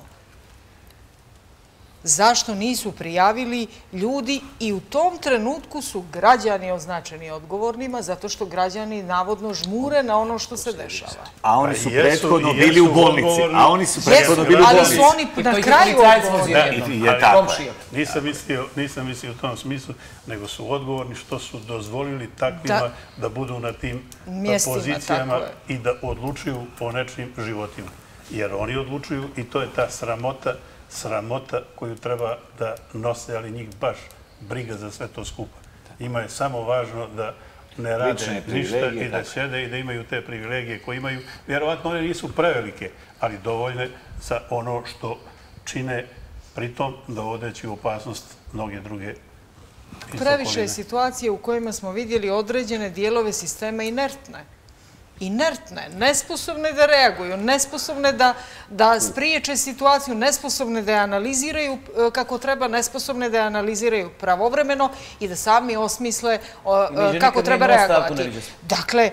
Zašto nisu prijavili ljudi i u tom trenutku su građani označeni odgovornima zato što građani navodno žmure na ono što se dešava. A oni su prethodno bili u bolnici. Ali su oni na kraju odgovorni. Nisam mislio u tom smislu, nego su odgovorni što su dozvolili takvima da budu na tim pozicijama i da odlučuju o nečim životima. Jer oni odlučuju i to je ta sramota koju treba da nose, ali njih baš briga za sve to skupa. Ima je samo važno da ne rade ništa i da sjede i da imaju te privilegije koje imaju. Vjerovatno one nisu prevelike, ali dovoljne za ono što čine, pritom dovodeći u opasnost mnoge druge iz okoline. Previše je situacije u kojima smo vidjeli određene dijelove sistema inertne, nesposobne da reaguju, nesposobne da spriječe situaciju, nesposobne da je analiziraju kako treba, nesposobne da je analiziraju pravovremeno i da sami osmisle kako treba reagovati. Dakle,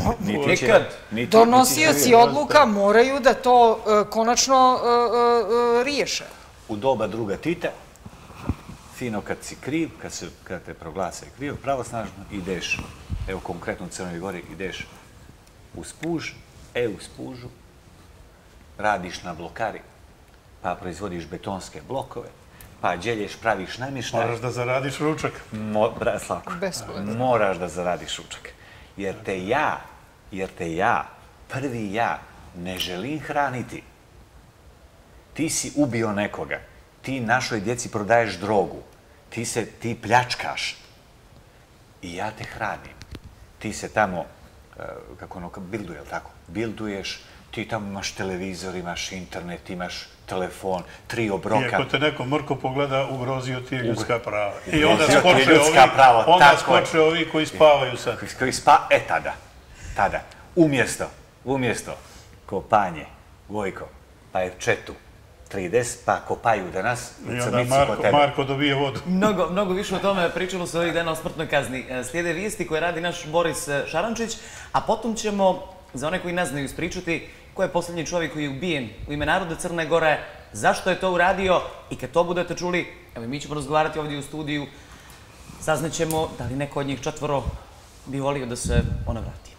donosioci odluka moraju da to konačno riješe. U doba druga Tita, fino kad si kriv, kad te proglase kriv, pravosnažno ideš, evo konkretno u Crnoj Gori, ideš uz puž, uz pužu, radiš na blokari, pa proizvodiš betonske blokove, pa djelješ, praviš namještaj. Moraš da zaradiš ručak. Slavko, moraš da zaradiš ručak. Jer te ja, prvi ja, ne želim hraniti. Ti si ubio nekoga, ti našoj djeci prodaješ drogu, ti pljačkaš i ja te hranim. Ti se tamo kako ono, bilduje, ali tako? Bilduješ, ti tamo imaš televizor, imaš internet, imaš telefon, 3 obroka. I ako te neko mrko pogleda, ugrozio ti je ljudska prava. I onda skoče ovi koji spavaju sad. Tada, umjesto kopanje, Gojko, pa je četu, 30, pa kopaju danas. I onda Marko dobije vodu. Mnogo više o tome pričalo se ovih dana o smrtnoj kazni. Slijede vijesti koje radi naš Boris Šarančić, a potom ćemo, za one koji ne znaju, ispričati ko je posljednji čovjek koji je ubijen u ime naroda Crne Gore, zašto je to uradio i kad to budete čuli, evo mi ćemo razgovarati ovdje u studiju, saznaćemo da li neko od njih 4 bi volio da se ona vrati.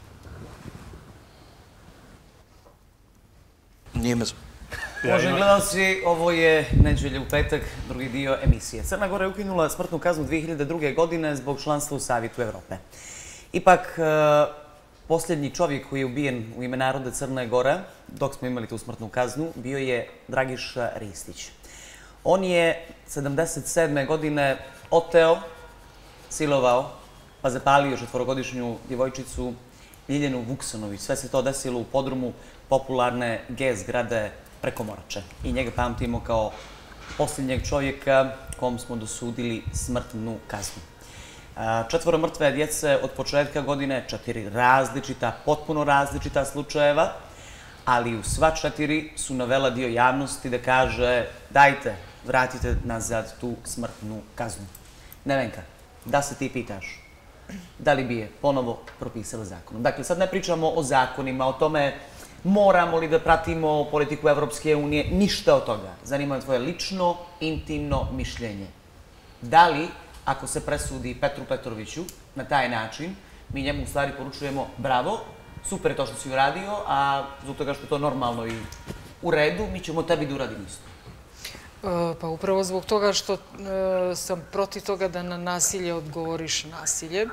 Nije me... Uvaženi gledalci, ovo je Neđelje u petak, drugi dio emisije. Crna Gora je ukinula smrtnu kaznu 2002. godine zbog članstva u Savjetu Evrope. Ipak, posljednji čovjek koji je ubijen u ime naroda Crne Gore, dok smo imali tu smrtnu kaznu, bio je Dragiša Ristić. On je 77. godine oteo, silovao, pa zapalio 4-godišnju djevojčicu Ljiljanu Vuksanović. Sve se to desilo u podrumu popularne G zgrade preko Morače. I njega pamtimo kao posljednjeg čovjeka kom smo dosudili smrtnu kaznu. 4 mrtve djece od početka godine, 4 različita, potpuno različita slučajeva, ali u sva 4 su navela dio javnosti da kaže dajte, vratite nazad tu smrtnu kaznu. Nevenka, da se ti pitaš, da li bi je ponovo propisala zakonom? Dakle, sad ne pričamo o zakonima, o tome moramo li da pratimo politiku Evropske unije, ništa od toga. Zanima me tvoje lično, intimno mišljenje. Da li, ako se presudi Petru Petroviću na taj način, mi njemu u stvari poručujemo bravo, super je to što si uradio, a zbog toga što je to normalno i u redu, mi ćemo tebi da uradimo isto. Pa upravo zbog toga što sam protiv toga da na nasilje odgovoriš nasiljem,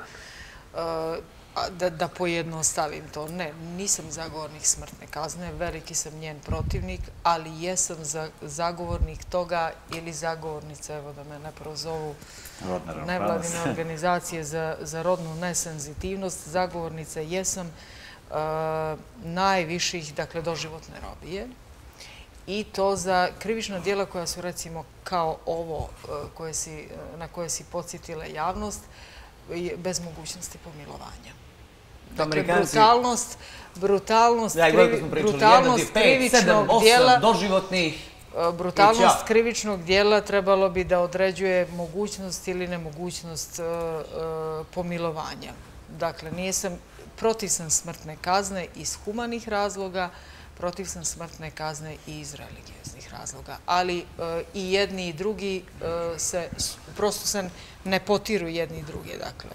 da pojednostavim to. Ne, nisam zagovornik smrtne kazne, veliki sam njen protivnik, ali jesam zagovornik toga ili zagovornica, evo da me ne prozovu nevladine organizacije za rodnu nesenzitivnost, zagovornica jesam najviših, dakle, doživotne robije. I to za krivična djela koja su, recimo, kao ovo na koje si podsjetila javnost, bez mogućnosti pomilovanja. Dakle, brutalnost krivičnog djela... doživotnih... Brutalnost krivičnog djela trebalo bi da određuje mogućnost ili nemogućnost pomilovanja. Dakle, protiv sam smrtne kazne iz humanih razloga, protiv sam smrtne kazne i iz religioznih razloga. Ali i jedni i drugi prosto se ne potiru jedni i drugi, dakle.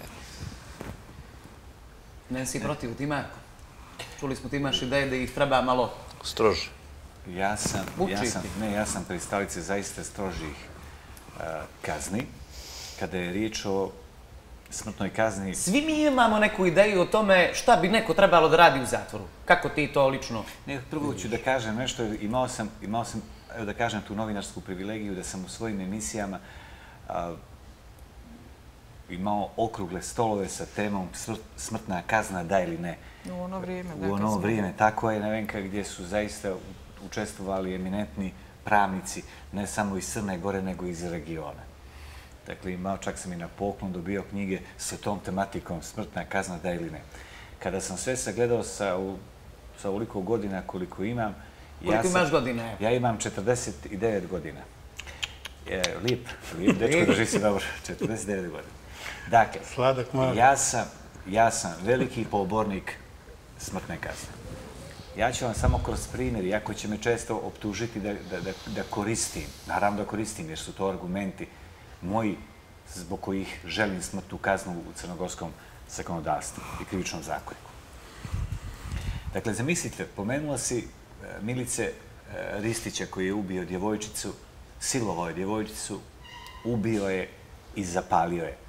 Ne si protiv, ti Marko? Čuli smo, ti imaš ideje da ih treba malo... Strože. Ja sam pristalice zaista strožih kazni. Kada je riječ o smrtnoj kazni... Svi mi imamo neku ideju o tome šta bi neko trebalo da radi u zatvoru. Kako ti to lično... Prvo ću da kažem nešto. Imao sam, evo da kažem, tu novinarsku privilegiju da sam u svojim emisijama imao okrugle stolove sa temom smrtna kazna, da ili ne. U ono vrijeme. U ono vrijeme, tako je, Nevenka, gdje su zaista učestvovali eminentni pravnici, ne samo iz Crne Gore, nego iz regiona. Dakle, čak sam i na poklon dobio knjige sa tom tematikom smrtna kazna, da ili ne. Kada sam sve sagledao sa ovoliko godina koliko imam... Koliko imaš godina? Ja imam 49 godina. Lijep, dečko, drži se dobro, 49 godina. Dakle, ja sam veliki pobornik smrtne kazne. Ja ću vam samo kroz primjer, iako će me često optužiti da koristim, naravno da koristim jer su to argumenti moji zbog kojih želim smrtnu kaznu u crnogorskom zakonodavstvu i krivičnom zakoniku. Dakle, zamislite, pomenula si Milice Ristića koji je ubio djevojčicu, silovao je djevojčicu, ubio je i zapalio je.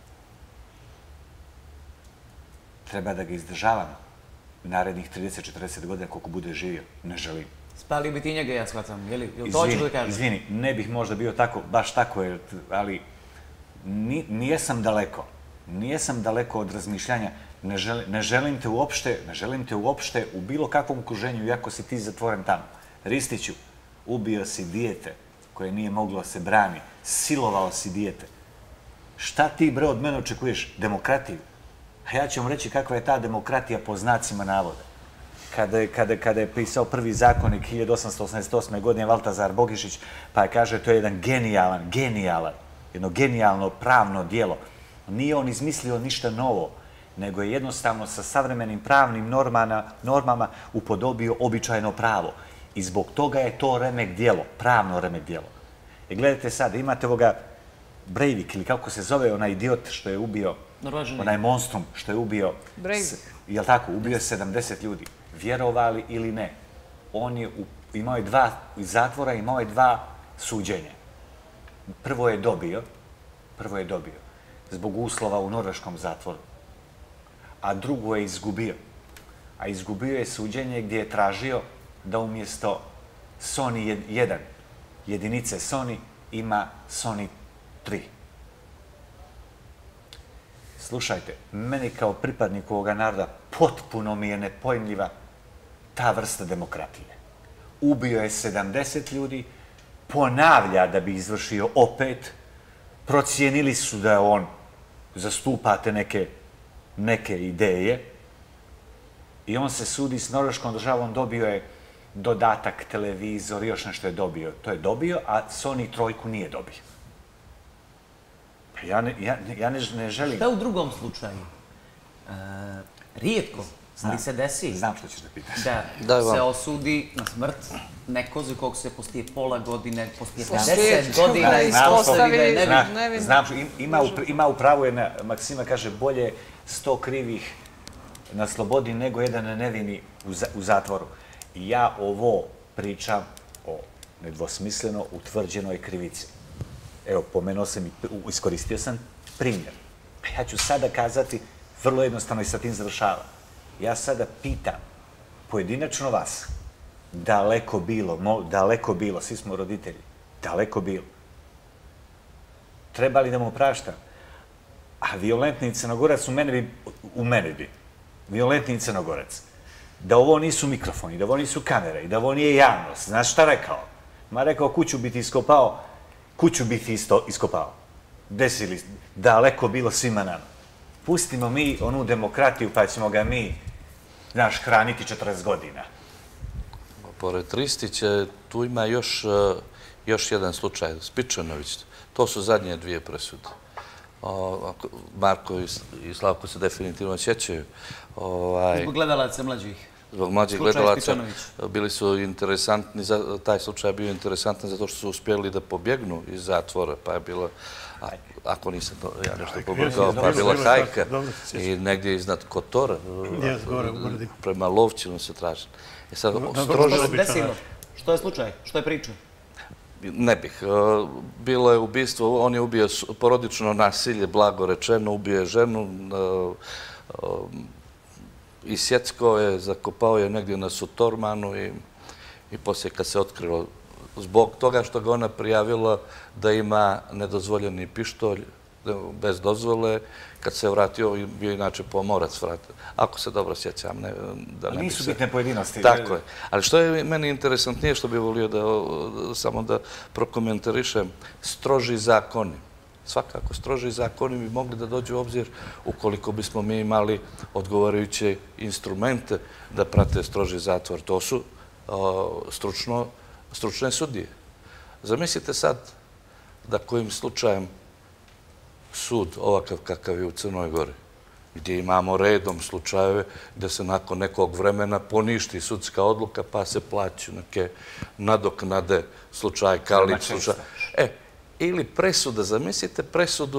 Treba da ga izdržavamo narednih 30-40 godina koliko bude živio. Ne želim. Spalio bi ti njega, ja shvatam. Jel to hoćeš da kažeš? Izvini, ne bih možda bio tako, baš tako, ali nijesam daleko. Nijesam daleko od razmišljanja. Ne želim te uopšte u bilo kakvom okruženju, iako si ti zatvoren tamo. Ristiću, ubio si dijete koje nije moglo se brani. Silovao si dijete. Šta ti, bre, od mene očekuješ? Demokratiju? A ja ću vam reći kakva je ta demokratija po znacima navoda. Kada je pisao prvi zakonik 1888. godine Valtazar Bogišić, pa kaže to je jedan jedno genijalno pravno djelo. Nije on izmislio ništa novo, nego je jednostavno sa savremenim pravnim normama upodobio običajno pravo. I zbog toga je to remek djelo, pravno remek djelo. I gledajte sad, imate ovoga Breivik, ili kako se zove onaj idiot što je ubio, onaj monstrum što je ubio, jel tako, ubio 70 ljudi. Vjerovali ili ne, on je imao je 2 iz zatvora, imao je 2 suđenja. Prvo je dobio zbog uslova u norveškom zatvoru, a drugo je izgubio. A izgubio je suđenje gdje je tražio da umjesto Sony 1 jedinice Sony ima Sony 3. Slušajte, meni kao pripadnik ovoga naroda potpuno mi je nepojmljiva ta vrsta demokratije. Ubio je 70 ljudi, ponavlja da bi izvršio opet, procijenili su da on zastupate neke ideje i on se sudi s norveškom državom, dobio je dodatak, televizor, još nešto je dobio. To je dobio, a Sony 3 nije dobio. Ja ne želim... Šta u drugom slučaju? Rijetko, ali se desi... Znam što ćeš da pitaš. Da se osudi na smrt neko za kog se poslije pola godine, poslije 50 godina ispostavi da je nevin. Znam, ima upravo jedna Maksima, kaže, bolje 100 krivih na slobodi nego jedan nevini u zatvoru. I ja ovo pričam o nedvosmisleno utvrđenoj krivici. Evo, pomenuo sam i iskoristio sam primjer. Ja ću sada kazati, vrlo jednostavno i sa tim završavam. Ja sada pitam pojedinačno vas, daleko bilo, svi smo roditelji, daleko bilo. Treba li da mu praštam? A violentni Crnogorac u mene bi, violentni Crnogorac, da ovo nisu mikrofoni, da ovo nisu kamere i da ovo nije javnost. Znaš šta rekao? Ma rekao, kuću biti iskopao, kuću biti isto iskopao. Desili, daleko bilo svima nama. Pustimo mi onu demokratiju, pa ćemo ga mi, znaš, hraniti 40 godina. Pored Ristića, tu ima još jedan slučaj, Spičanović. To su zadnje dvije presude. Marko i Slavko se definitivno sjećaju. Zbog gledalaca mlađih. Zbog mlađih gledalaca bili su interesantni, taj slučaj je bio interesantan zato što su uspjeli da pobjegnu iz zatvora, pa je bilo, ako nisam ja nešto pobrkao, pa je bila hajka i negdje iznad Kotora, prema Lovćinu se traži. Što se desilo? Što je slučaj? Što je priča? Ne bih. Bilo je ubistvo, on je ubio porodično nasilje, blago rečeno, ubio je ženu, isjeckao je, zakopao je negdje na Sutormanu i poslije kad se otkrilo, zbog toga što ga ona prijavila da ima nedozvoljeni pištolj bez dozvole, kad se vratio, bio inače pomorac vratio. Ako se dobro sjećam. Ali nisu bitne pojedinosti. Tako je. Ali što je meni interesantnije, što bih volio samo da prokomentarišem, stroži zakoni. Svakako, stroži zakoni bi mogli da dođu u obzir ukoliko bismo mi imali odgovarajuće instrumente da prate stroži zatvor. To su stručne sudije. Zamislite sad da kojim slučajem sud ovakav kakav je u Crnoj Gori, gdje imamo redom slučajeve gdje se nakon nekog vremena poništi sudska odluka pa se plaću neke nadoknade, slučaj Kalić, slučaj... Ili presuda, zamislite presudu,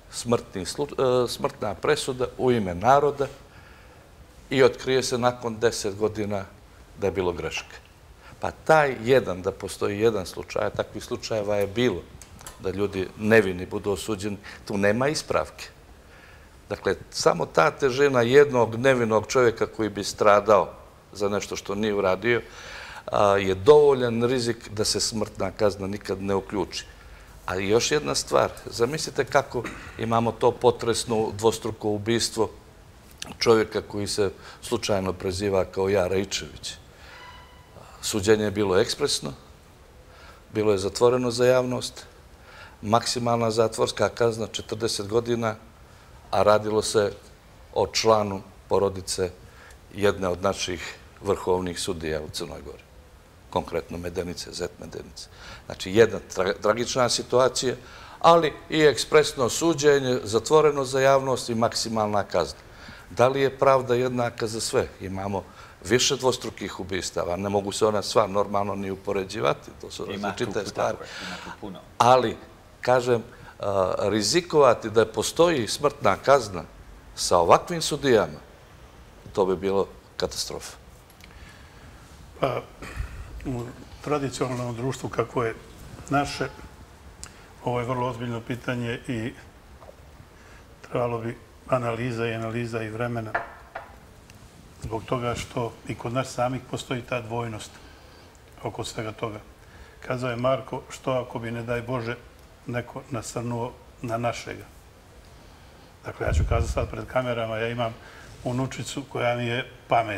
smrtna presuda u ime naroda i otkrije se nakon 10 godina da je bilo greške. Pa taj jedan, da postoji jedan slučaj, takvih slučajeva je bilo, da ljudi nevini budu osuđeni, tu nema ispravke. Dakle, samo ta težina jednog nevinog čovjeka koji bi stradao za nešto što nije uradio je dovoljan rizik da se smrtna kazna nikad ne uključi. A još jedna stvar, zamislite kako imamo to potresno dvostruko ubistvo čovjeka koji se slučajno preziva kao Ja Raičević. Suđenje je bilo ekspresno, bilo je zatvoreno za javnost, maksimalna zatvorska kazna 40 godina, a radilo se o članu porodice jedne od naših vrhovnih sudija u Crnoj Gori. Konkretno Medenice, Zet Medenice. Znači, jedna tragična situacija, ali i ekspresno suđenje, zatvoreno za javnost i maksimalna kazna. Da li je pravda jednaka za sve? Imamo više dvostrukih ubistava, ne mogu se ona sva normalno ni upoređivati, to su različite stvari. Ali, kažem, rizikovati da postoji smrtna kazna sa ovakvim sudijama, to bi bilo katastrofa. Pa, u tradicionalnom društvu kako je naše, ovo je vrlo ozbiljno pitanje i trebalo bi analiza i vremena zbog toga što i kod nas samih postoji ta dvojnost oko svega toga. Kazao je Marko, što ako bi, ne daj Bože, neko nasrnuo na našega. Dakle, ja ću kazati sad pred kamerama, ja imam unučicu koja mi je pamet.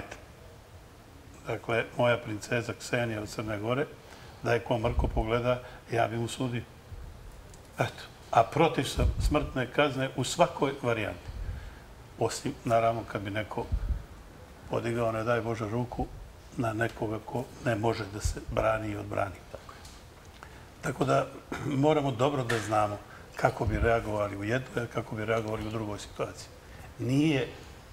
Dakle, moja princeza Ksenija od Crne Gore, da je ko Mrko pogleda, ja bi mu sudio. Eto. A protiv sam smrtne kazne u svakoj varijanti. Osim, naravno, kad bi neko podigao, ne daj Bože, ruku na nekoga ko ne može da se brani i odbrani. Tako da moramo dobro da znamo kako bi reagovali u jednoj, kako bi reagovali u drugoj situaciji. Nije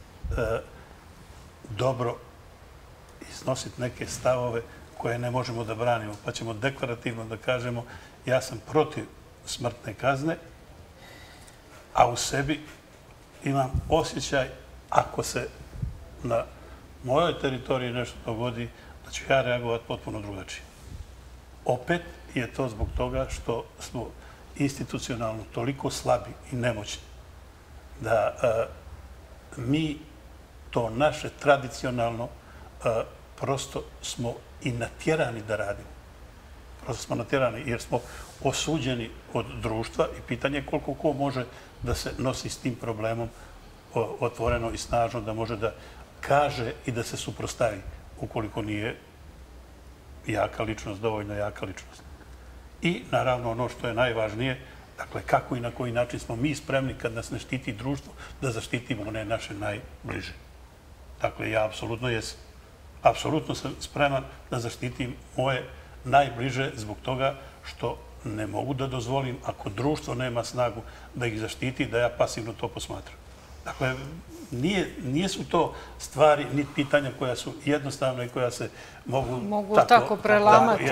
dobro iznositi neke stavove koje ne možemo da branimo, pa ćemo deklarativno da kažemo ja sam protiv smrtne kazne, a u sebi imam osjećaj ako se na mojoj teritoriji nešto dogodi, da ću ja reagovati potpuno drugačije. Opet je to zbog toga što smo institucionalno toliko slabi i nemoćni da mi to naše tradicionalno prosto smo i natjerani da radimo. Prosto smo natjerani jer smo osuđeni od društva i pitanje je koliko ko može da se nosi s tim problemom otvoreno i snažno, da može da kaže i da se suprostavi, ukoliko nije jaka ličnost, dovoljno jaka ličnost. I naravno ono što je najvažnije, dakle kako i na koji način smo mi spremni kad nas ne štiti društvo, da zaštitimo one naše najbliže. Dakle, ja apsolutno jesam. Apsolutno sam spreman da zaštitim moje najbliže zbog toga što ne mogu da dozvolim, ako društvo nema snagu da ih zaštiti, da ja pasivno to posmatram. Dakle, nisu to stvari, ni pitanja koja su jednostavne i koja se mogu tako prelamati.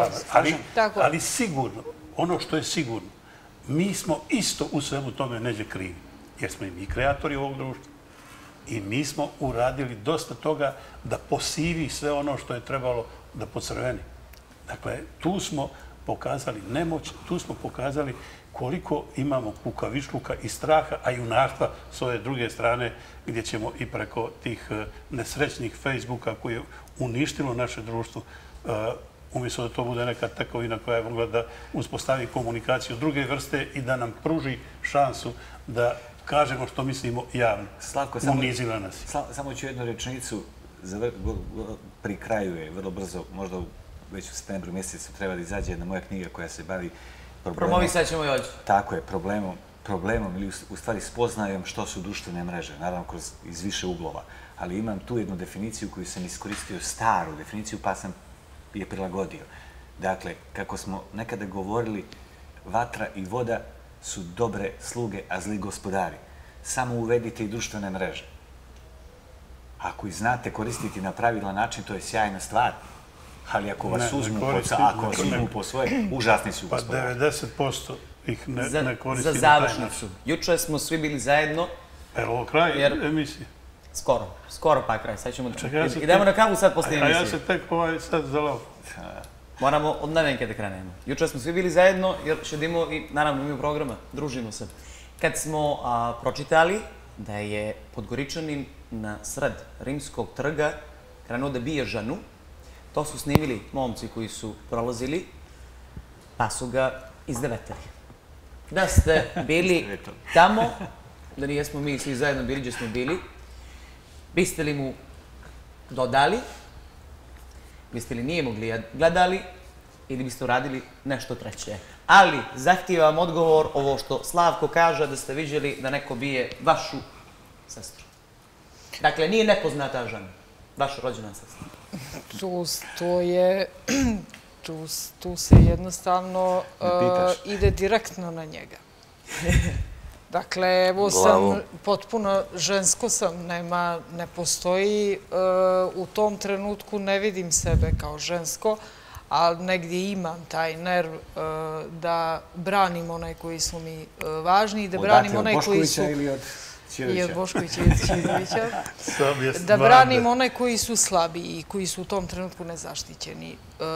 Ali sigurno, ono što je sigurno, mi smo isto u svemu tome neđe krivi, jer smo i mi kreatori ovog društva. I mi smo uradili dosta toga da posivi sve ono što je trebalo da pocrveni. Dakle, tu smo pokazali nemoć, tu smo pokazali koliko imamo kukavičluka i straha, a junaštva s ove druge strane, gdje ćemo i preko tih nesrećnih Facebooka koji je uništilo naše društvo, umjesto da to bude neka tekovina koja je mogla da uspostavi komunikaciju druge vrste i da nam pruži šansu da kažemo što mislimo javno. Slavko, samo ću jednu rečenicu, pri kraju je vrlo brzo, možda već u septembru mjesecu treba da izađe jedna moja knjiga koja se bavi problemom. Promovisat ćemo i ovdje. Tako je, problemom ili u stvari spoznajom što su društvene mreže, naravno iz više uglova. Ali imam tu jednu definiciju koju sam iskoristio, staru definiciju, pa sam je prilagodio. Dakle, kako smo nekada govorili, vatra i voda su dobre sluge, a zli gospodari. Samo uvedite i društvene mreže. Ako ih znate koristiti na pravilan način, to je sjajna stvar. Ali ako vas uzmu po svoje, užasni su gospodari. Pa 90% ih ne koristi. Za završnicu. Juče smo svi bili zajedno. Evo, kraj emisije. Skoro pa kraj. Idemo na kavu sad poslije emisije. A ja se tek sad zalao. Moramo od nevenke da krenemo. Juče smo svi bili zajedno jer šedimo i naravno mi u programa, družimo se. Kad smo pročitali da je Podgoričanin na sred Rimskog trga krenuo da bije ženu, to su snimili momci koji su prolazili, pa su ga izdevetili. Da ste bili tamo, da nijesmo mi svi zajedno bili gdje smo bili, biste li mu dodali, biste li nije mogli gledali ili biste uradili nešto treće. Ali zahtijevam odgovor ovo što Slavko kaže da ste vidjeli da neko bije vašu sestru. Dakle, nije nepoznata žena, vaša rođena sestra. Tu se jednostavno ide direktno na njega. Dakle, evo sam, potpuno žensko sam, ne postoji, u tom trenutku ne vidim sebe kao žensko, ali negdje imam taj nerv da branim onaj koji su mi važni i da branim onaj koji su... Od Boškovića ili od Ćirića? I od Boškovića i od Ćirića. Da branim onaj koji su slabi i koji su u tom trenutku nezaštićeni.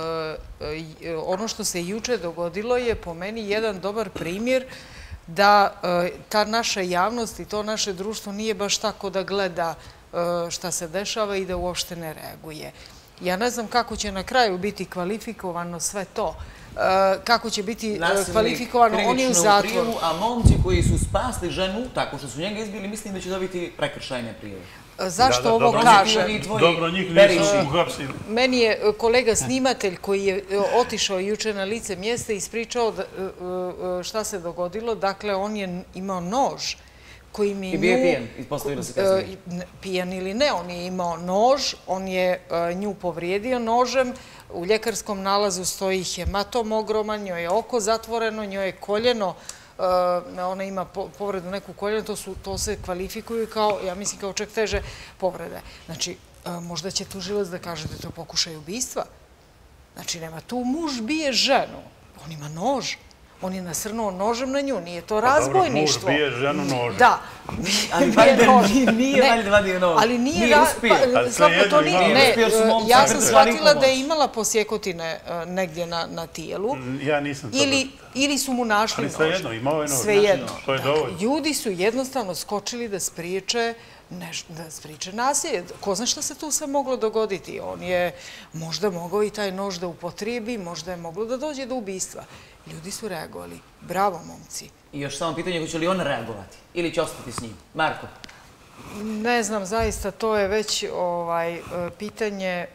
Ono što se juče dogodilo je po meni jedan dobar primjer da ta naša javnost i to naše društvo nije baš tako da gleda šta se dešava i da uopšte ne reaguje. Ja ne znam kako će na kraju biti kvalifikovano sve to. Kako će biti kvalifikovano oni u zatvoru. A momci koji su spasli ženu, tako što su njega izbili, mislim da će dobiti prekršajne prijeve. Zašto ovo kažem? Dobro, njih nisu uhapsili. Meni je kolega snimatelj koji je otišao juče na lice mjesta i ispričao šta se dogodilo. Dakle, on je imao nož koji mi... I bio je pijan, ispostavilo se kasnije. Pijan ili ne, on je imao nož, on je nju povrijedio nožem, u ljekarskom nalazu stoji hematom ogroman, njoj je oko zatvoreno, njoj je koljeno, ona ima povredu neku koljenu, to se kvalifikuju kao, ja mislim, kao čak teže povrede. Znači, možda će tužilac da kaže da je to pokušaj ubistva. Znači, nema tu muž bije ženu, on ima nož. On je nasrnuo nožem na nju, nije to razbojništvo. Dobro, muž bije ženu nožem. Da. Ali nije valjda vadio nož. Ali nije uspio. Slavko, to nije. Ne, ja sam shvatila da je imala posjekotine negdje na tijelu. Ja nisam to. Ili su mu našli nož. Ali svejedno, imao je nož. Svejedno. To je dovoljno. Ljudi su jednostavno skočili da spriječe nasilje. Ko zna šta se tu sve moglo dogoditi? On je možda mogao i taj nož da upotrijebi, možda je moglo da dođe do ubistva. Ljudi su reagovali. Bravo, momci. I još samo pitanje, hoće li on reagovati? Ili će ostati s njim? Marko? Ne znam, zaista to je već pitanje,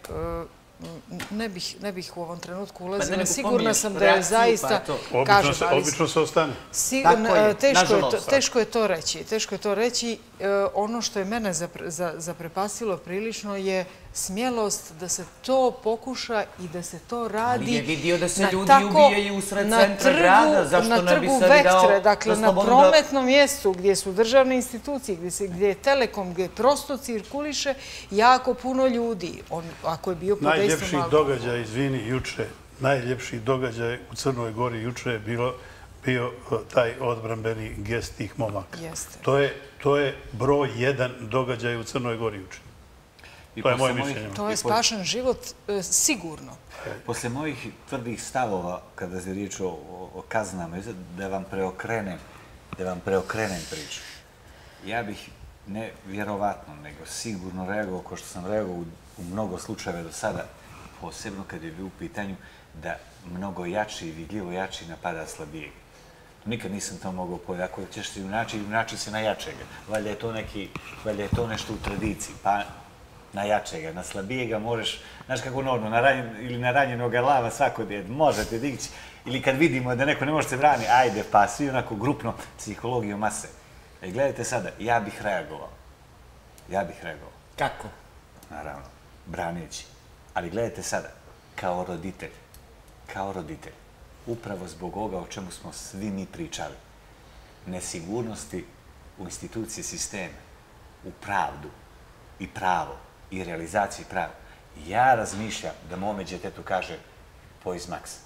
ne bih u ovom trenutku ulazila. Sigurna sam da je zaista, Obično se ostane. Teško je to reći. Teško je to reći. Ono što je mene zaprepastilo prilično je smjelost da se to pokuša i da se to radi ali je vidio da se ljudi ubijaju usred centra grada, zašto ne bi trgu sebi dao Vektre, dakle na prometnom mjestu gdje su državne institucije, gdje je Telekom, gdje prosto cirkuliše jako puno ljudi. Ako je bio pod dejstvom Najljepši događaj, izvini, juče, najljepši događaj u Crnoj Gori juče je bio taj odbrambeni gest tih momaka. To je broj 1 događaj u Crnoj Gori juče. To je moje mišljenje. To je spašen život, sigurno. Posle mojih tvrdih stavova, kada se riječ o kaznama, da vam preokrenem priču. Ja bih ne vjerovatno, nego sigurno reagovao, kao što sam reagovao u mnogo slučajeva do sada, posebno kad je bio u pitanju da mnogo jači i vidljivo jači napada slabijeg. Nikad nisam to mogao pojeti. Ako ćeš se junači se na jačega. Valjda je to nešto u tradiciji. Pa na jačega, na slabijega možeš, znaš kako normalno, ili na ranjenoga lava svako djede, možete dići. Ili kad vidimo da neko ne može se brani, ajde, pa svi onako grupno psihologijom mase. Gledajte sada, ja bih reagovao. Kako? Naravno, braneći. Ali gledajte sada, kao roditelj, upravo zbog ovoga o čemu smo svi mi pričali, nesigurnosti u institucije sistema, u pravdu i pravo i realizaciji prava, ja razmišljam da mome djetetu kaže poiz maksa.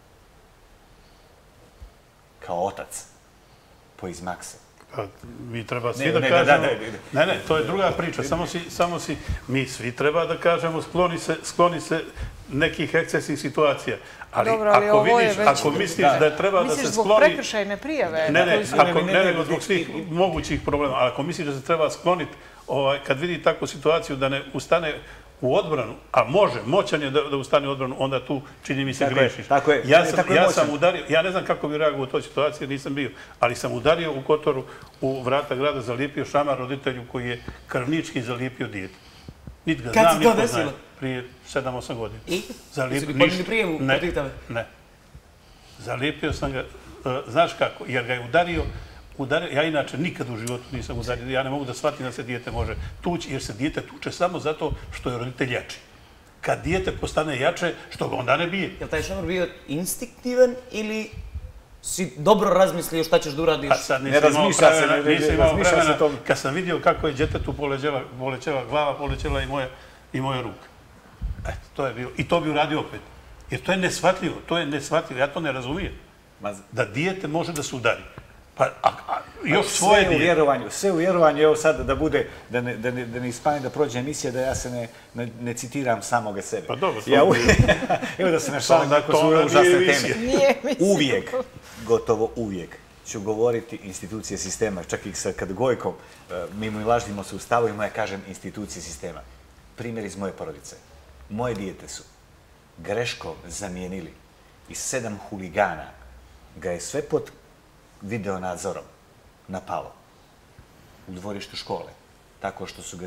Kao otac, poiz maksa. Mi treba svi da kažemo... Ne, to je druga priča. Mi svi treba da kažemo skloni se nekih ekscesnih situacija. Ali ako misliš da treba da se skloni... Misliš zbog prekršajne prijave? Ne, nego zbog svih mogućih problema. Ali ako misliš da se treba skloniti, kad vidi takvu situaciju da ne ustane u odbranu, a moćan je da ustane u odbranu, onda tu čini mi se grešiš. Ja sam udario, ja ne znam kako bi reagovao u toj situaciji, nisam bio, ali sam udario u Kotoru u vrata grada, zalijepio šamar roditelju koji je krvnički zalijepio dijete. Niti ga znam, niti poznajem. Prije 7-8 godina. I? Su bi podnijeli prijevu protiv tebe? Ne. Zalijepio sam ga, znaš kako, jer ga je udario. Ja inače nikad u životu nisam udario. Ja ne mogu da shvatim da se dijete može tući, jer se dijete tuče samo zato što je roditelj jači. Kad dijete postane jače, što ga onda ne bije. Je li taj šamar bio instinktivan ili si dobro razmislio šta ćeš da uradiš? Ne razmišlja se, nisam imao vremena. Kad sam vidio kako je djetetu polećela glava, polećela i moja ruka. Eto, to je bilo. I to bi uradio opet. Jer to je neshvatljivo. Ja to ne razumijem. Da dijete može da se udari. Pa, još svoje dijete. Sve u vjerovanju, evo sad da bude, da ne ispane da prođe emisija, da ja se ne citiram samoga sebe. Pa dobro, evo da se ne šalim tako su užasne teme. Uvijek, gotovo uvijek, ću govoriti institucije sistema, čak i kad Gojkom mimo i lažnimo se u stavovima, ja kažem institucije sistema. Primjer iz moje porodice. Moje dijete su greškom zamijenili i 7 huligana ga je sve pod videonadzorom napalo u dvorištu škole, tako što su ga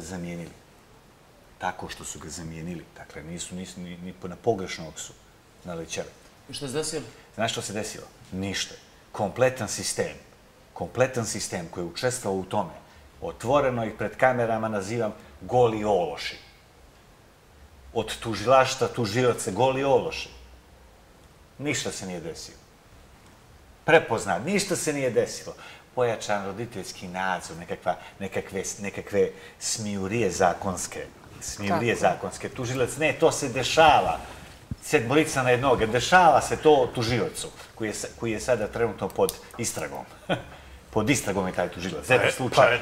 zamijenili. Dakle, nisu ni na pogrešnog su nalećeli. I što se desilo? Znaš što se desilo? Ništa. Kompletan sistem koji je učestvovao u tome, otvoreno ih pred kamerama nazivam goli ološi. Od tužilaštva, tužioce, goli ološi. Ništa se nije desilo. Prepoznat, ništa se nije desilo. Pojačan roditeljski nadzor, nekakve smijurije zakonske. Tužilac, ne, to se dešava. 7 lica na jednoga, dešava se to tužiocu, koji je sada trenutno pod istragom. Pod istragom je taj tužilac. Eto slučaj.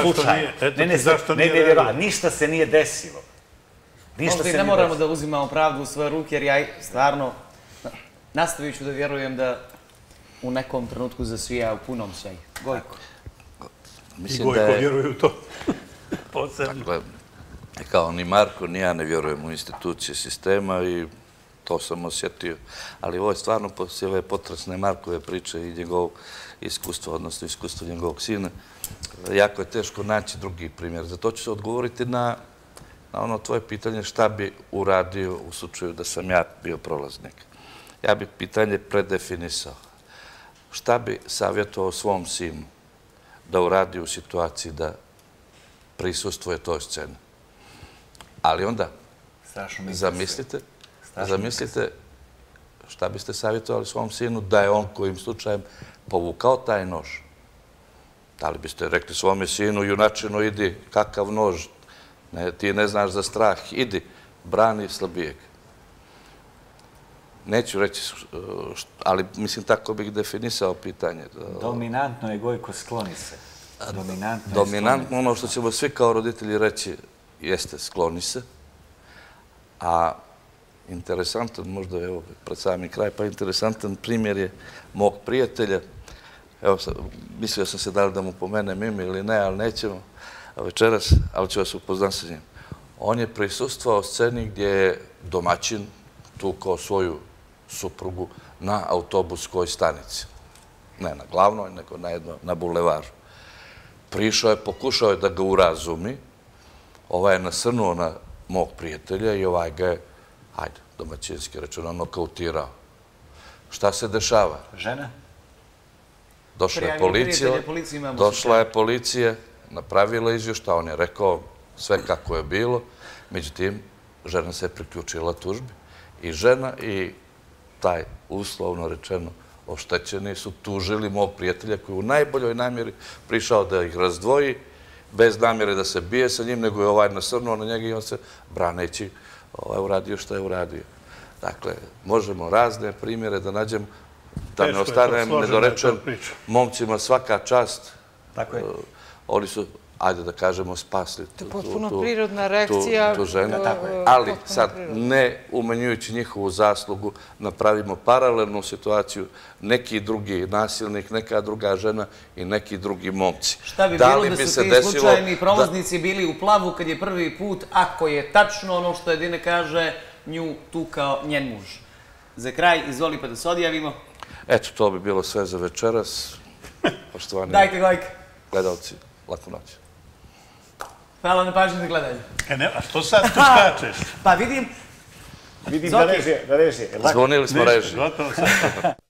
Ne, ništa se nije desilo. Možda i ne moramo da uzimamo pravdu u svoje ruke, jer ja stvarno nastavit ću da vjerujem da u nekom trenutku zasvija u punom sjaju. Gojko. I Gojko vjeruje u to. Posebno. Dakle, kao ni Marko, ni ja ne vjerujem u institucije sistema i to sam osjetio. Ali ovo je stvarno poslije ove potresne Markove priče i njegovog iskustva, odnosno iskustva njegovog sina. jako je teško naći drugi primjer. Zato ću se odgovoriti na ono tvoje pitanje šta bi uradio u slučaju da sam ja bio prolaznik. Ja bi pitanje predefinisao. Šta bi savjetovao svom sinu da uradi u situaciji da prisustvuje toj sceni? Ali onda zamislite šta biste savjetovali svom sinu da je on kojim slučajem povukao taj nož. Da li biste rekli svome sinu, junačino, idi, kakav nož, ti ne znaš za strah, idi, brani slabijeg. Neću reći, ali mislim tako bih definisao pitanje. Dominantno je Gojko, skloni se. Dominantno, ono što ćemo svi kao roditelji reći, jeste skloni se. A interesantan, možda je pred sami kraj, pa interesantan primjer je mog prijatelja. Evo, mislio sam se da li da mu pomenem ime ili ne, ali nećemo večeras, ali ću vas upoznat sa njim. On je prisustvovao sceni gdje je domaćin tukao svoju suprugu na autobuskoj stanici. Ne na glavnoj, nego na bulevaru. Prišao je, pokušao je da ga urazumi, ovaj je nasrnuo na mog prijatelja i ovaj ga je, hajde, domaćinski rečeno, nokautirao. Šta se dešava? Žena? Došla je policija, napravila izvještaj, on je rekao sve kako je bilo, međutim, žena se je priključila tužbi i žena i taj, uslovno rečeno, oštećeni su tužili mog prijatelja koji u najboljoj namjeri prišao da ih razdvoji, bez namjere da se bije sa njim, nego je ovaj nasrnuo na njega i on se, braneći, uradio što je uradio. Dakle, možemo razne primjere da nađemo, da ne ostanem nedorečen, momcima svaka čast. Oni su, ajde da kažemo, spasli to je potpuno prirodna reakcija. Tu ženu. Ali sad, ne umanjujući njihovu zaslugu, napravimo paralelnu situaciju, neki drugi nasilnik, neka druga žena i neki drugi momci. Šta bi bilo da su ti slučajni prolaznici bili u plavu kad je prvi put, ako je tačno ono što Edine kaže, nju tukao njen muž? Za kraj, izvoli pa da se odjavimo. Eto, to bi bilo sve za večeras. Poštovani gledalci, laku noć. Hvala na pažnji za gledanje. A što sad tu skačeš? Pa vidim da režije. Zvonili smo režije.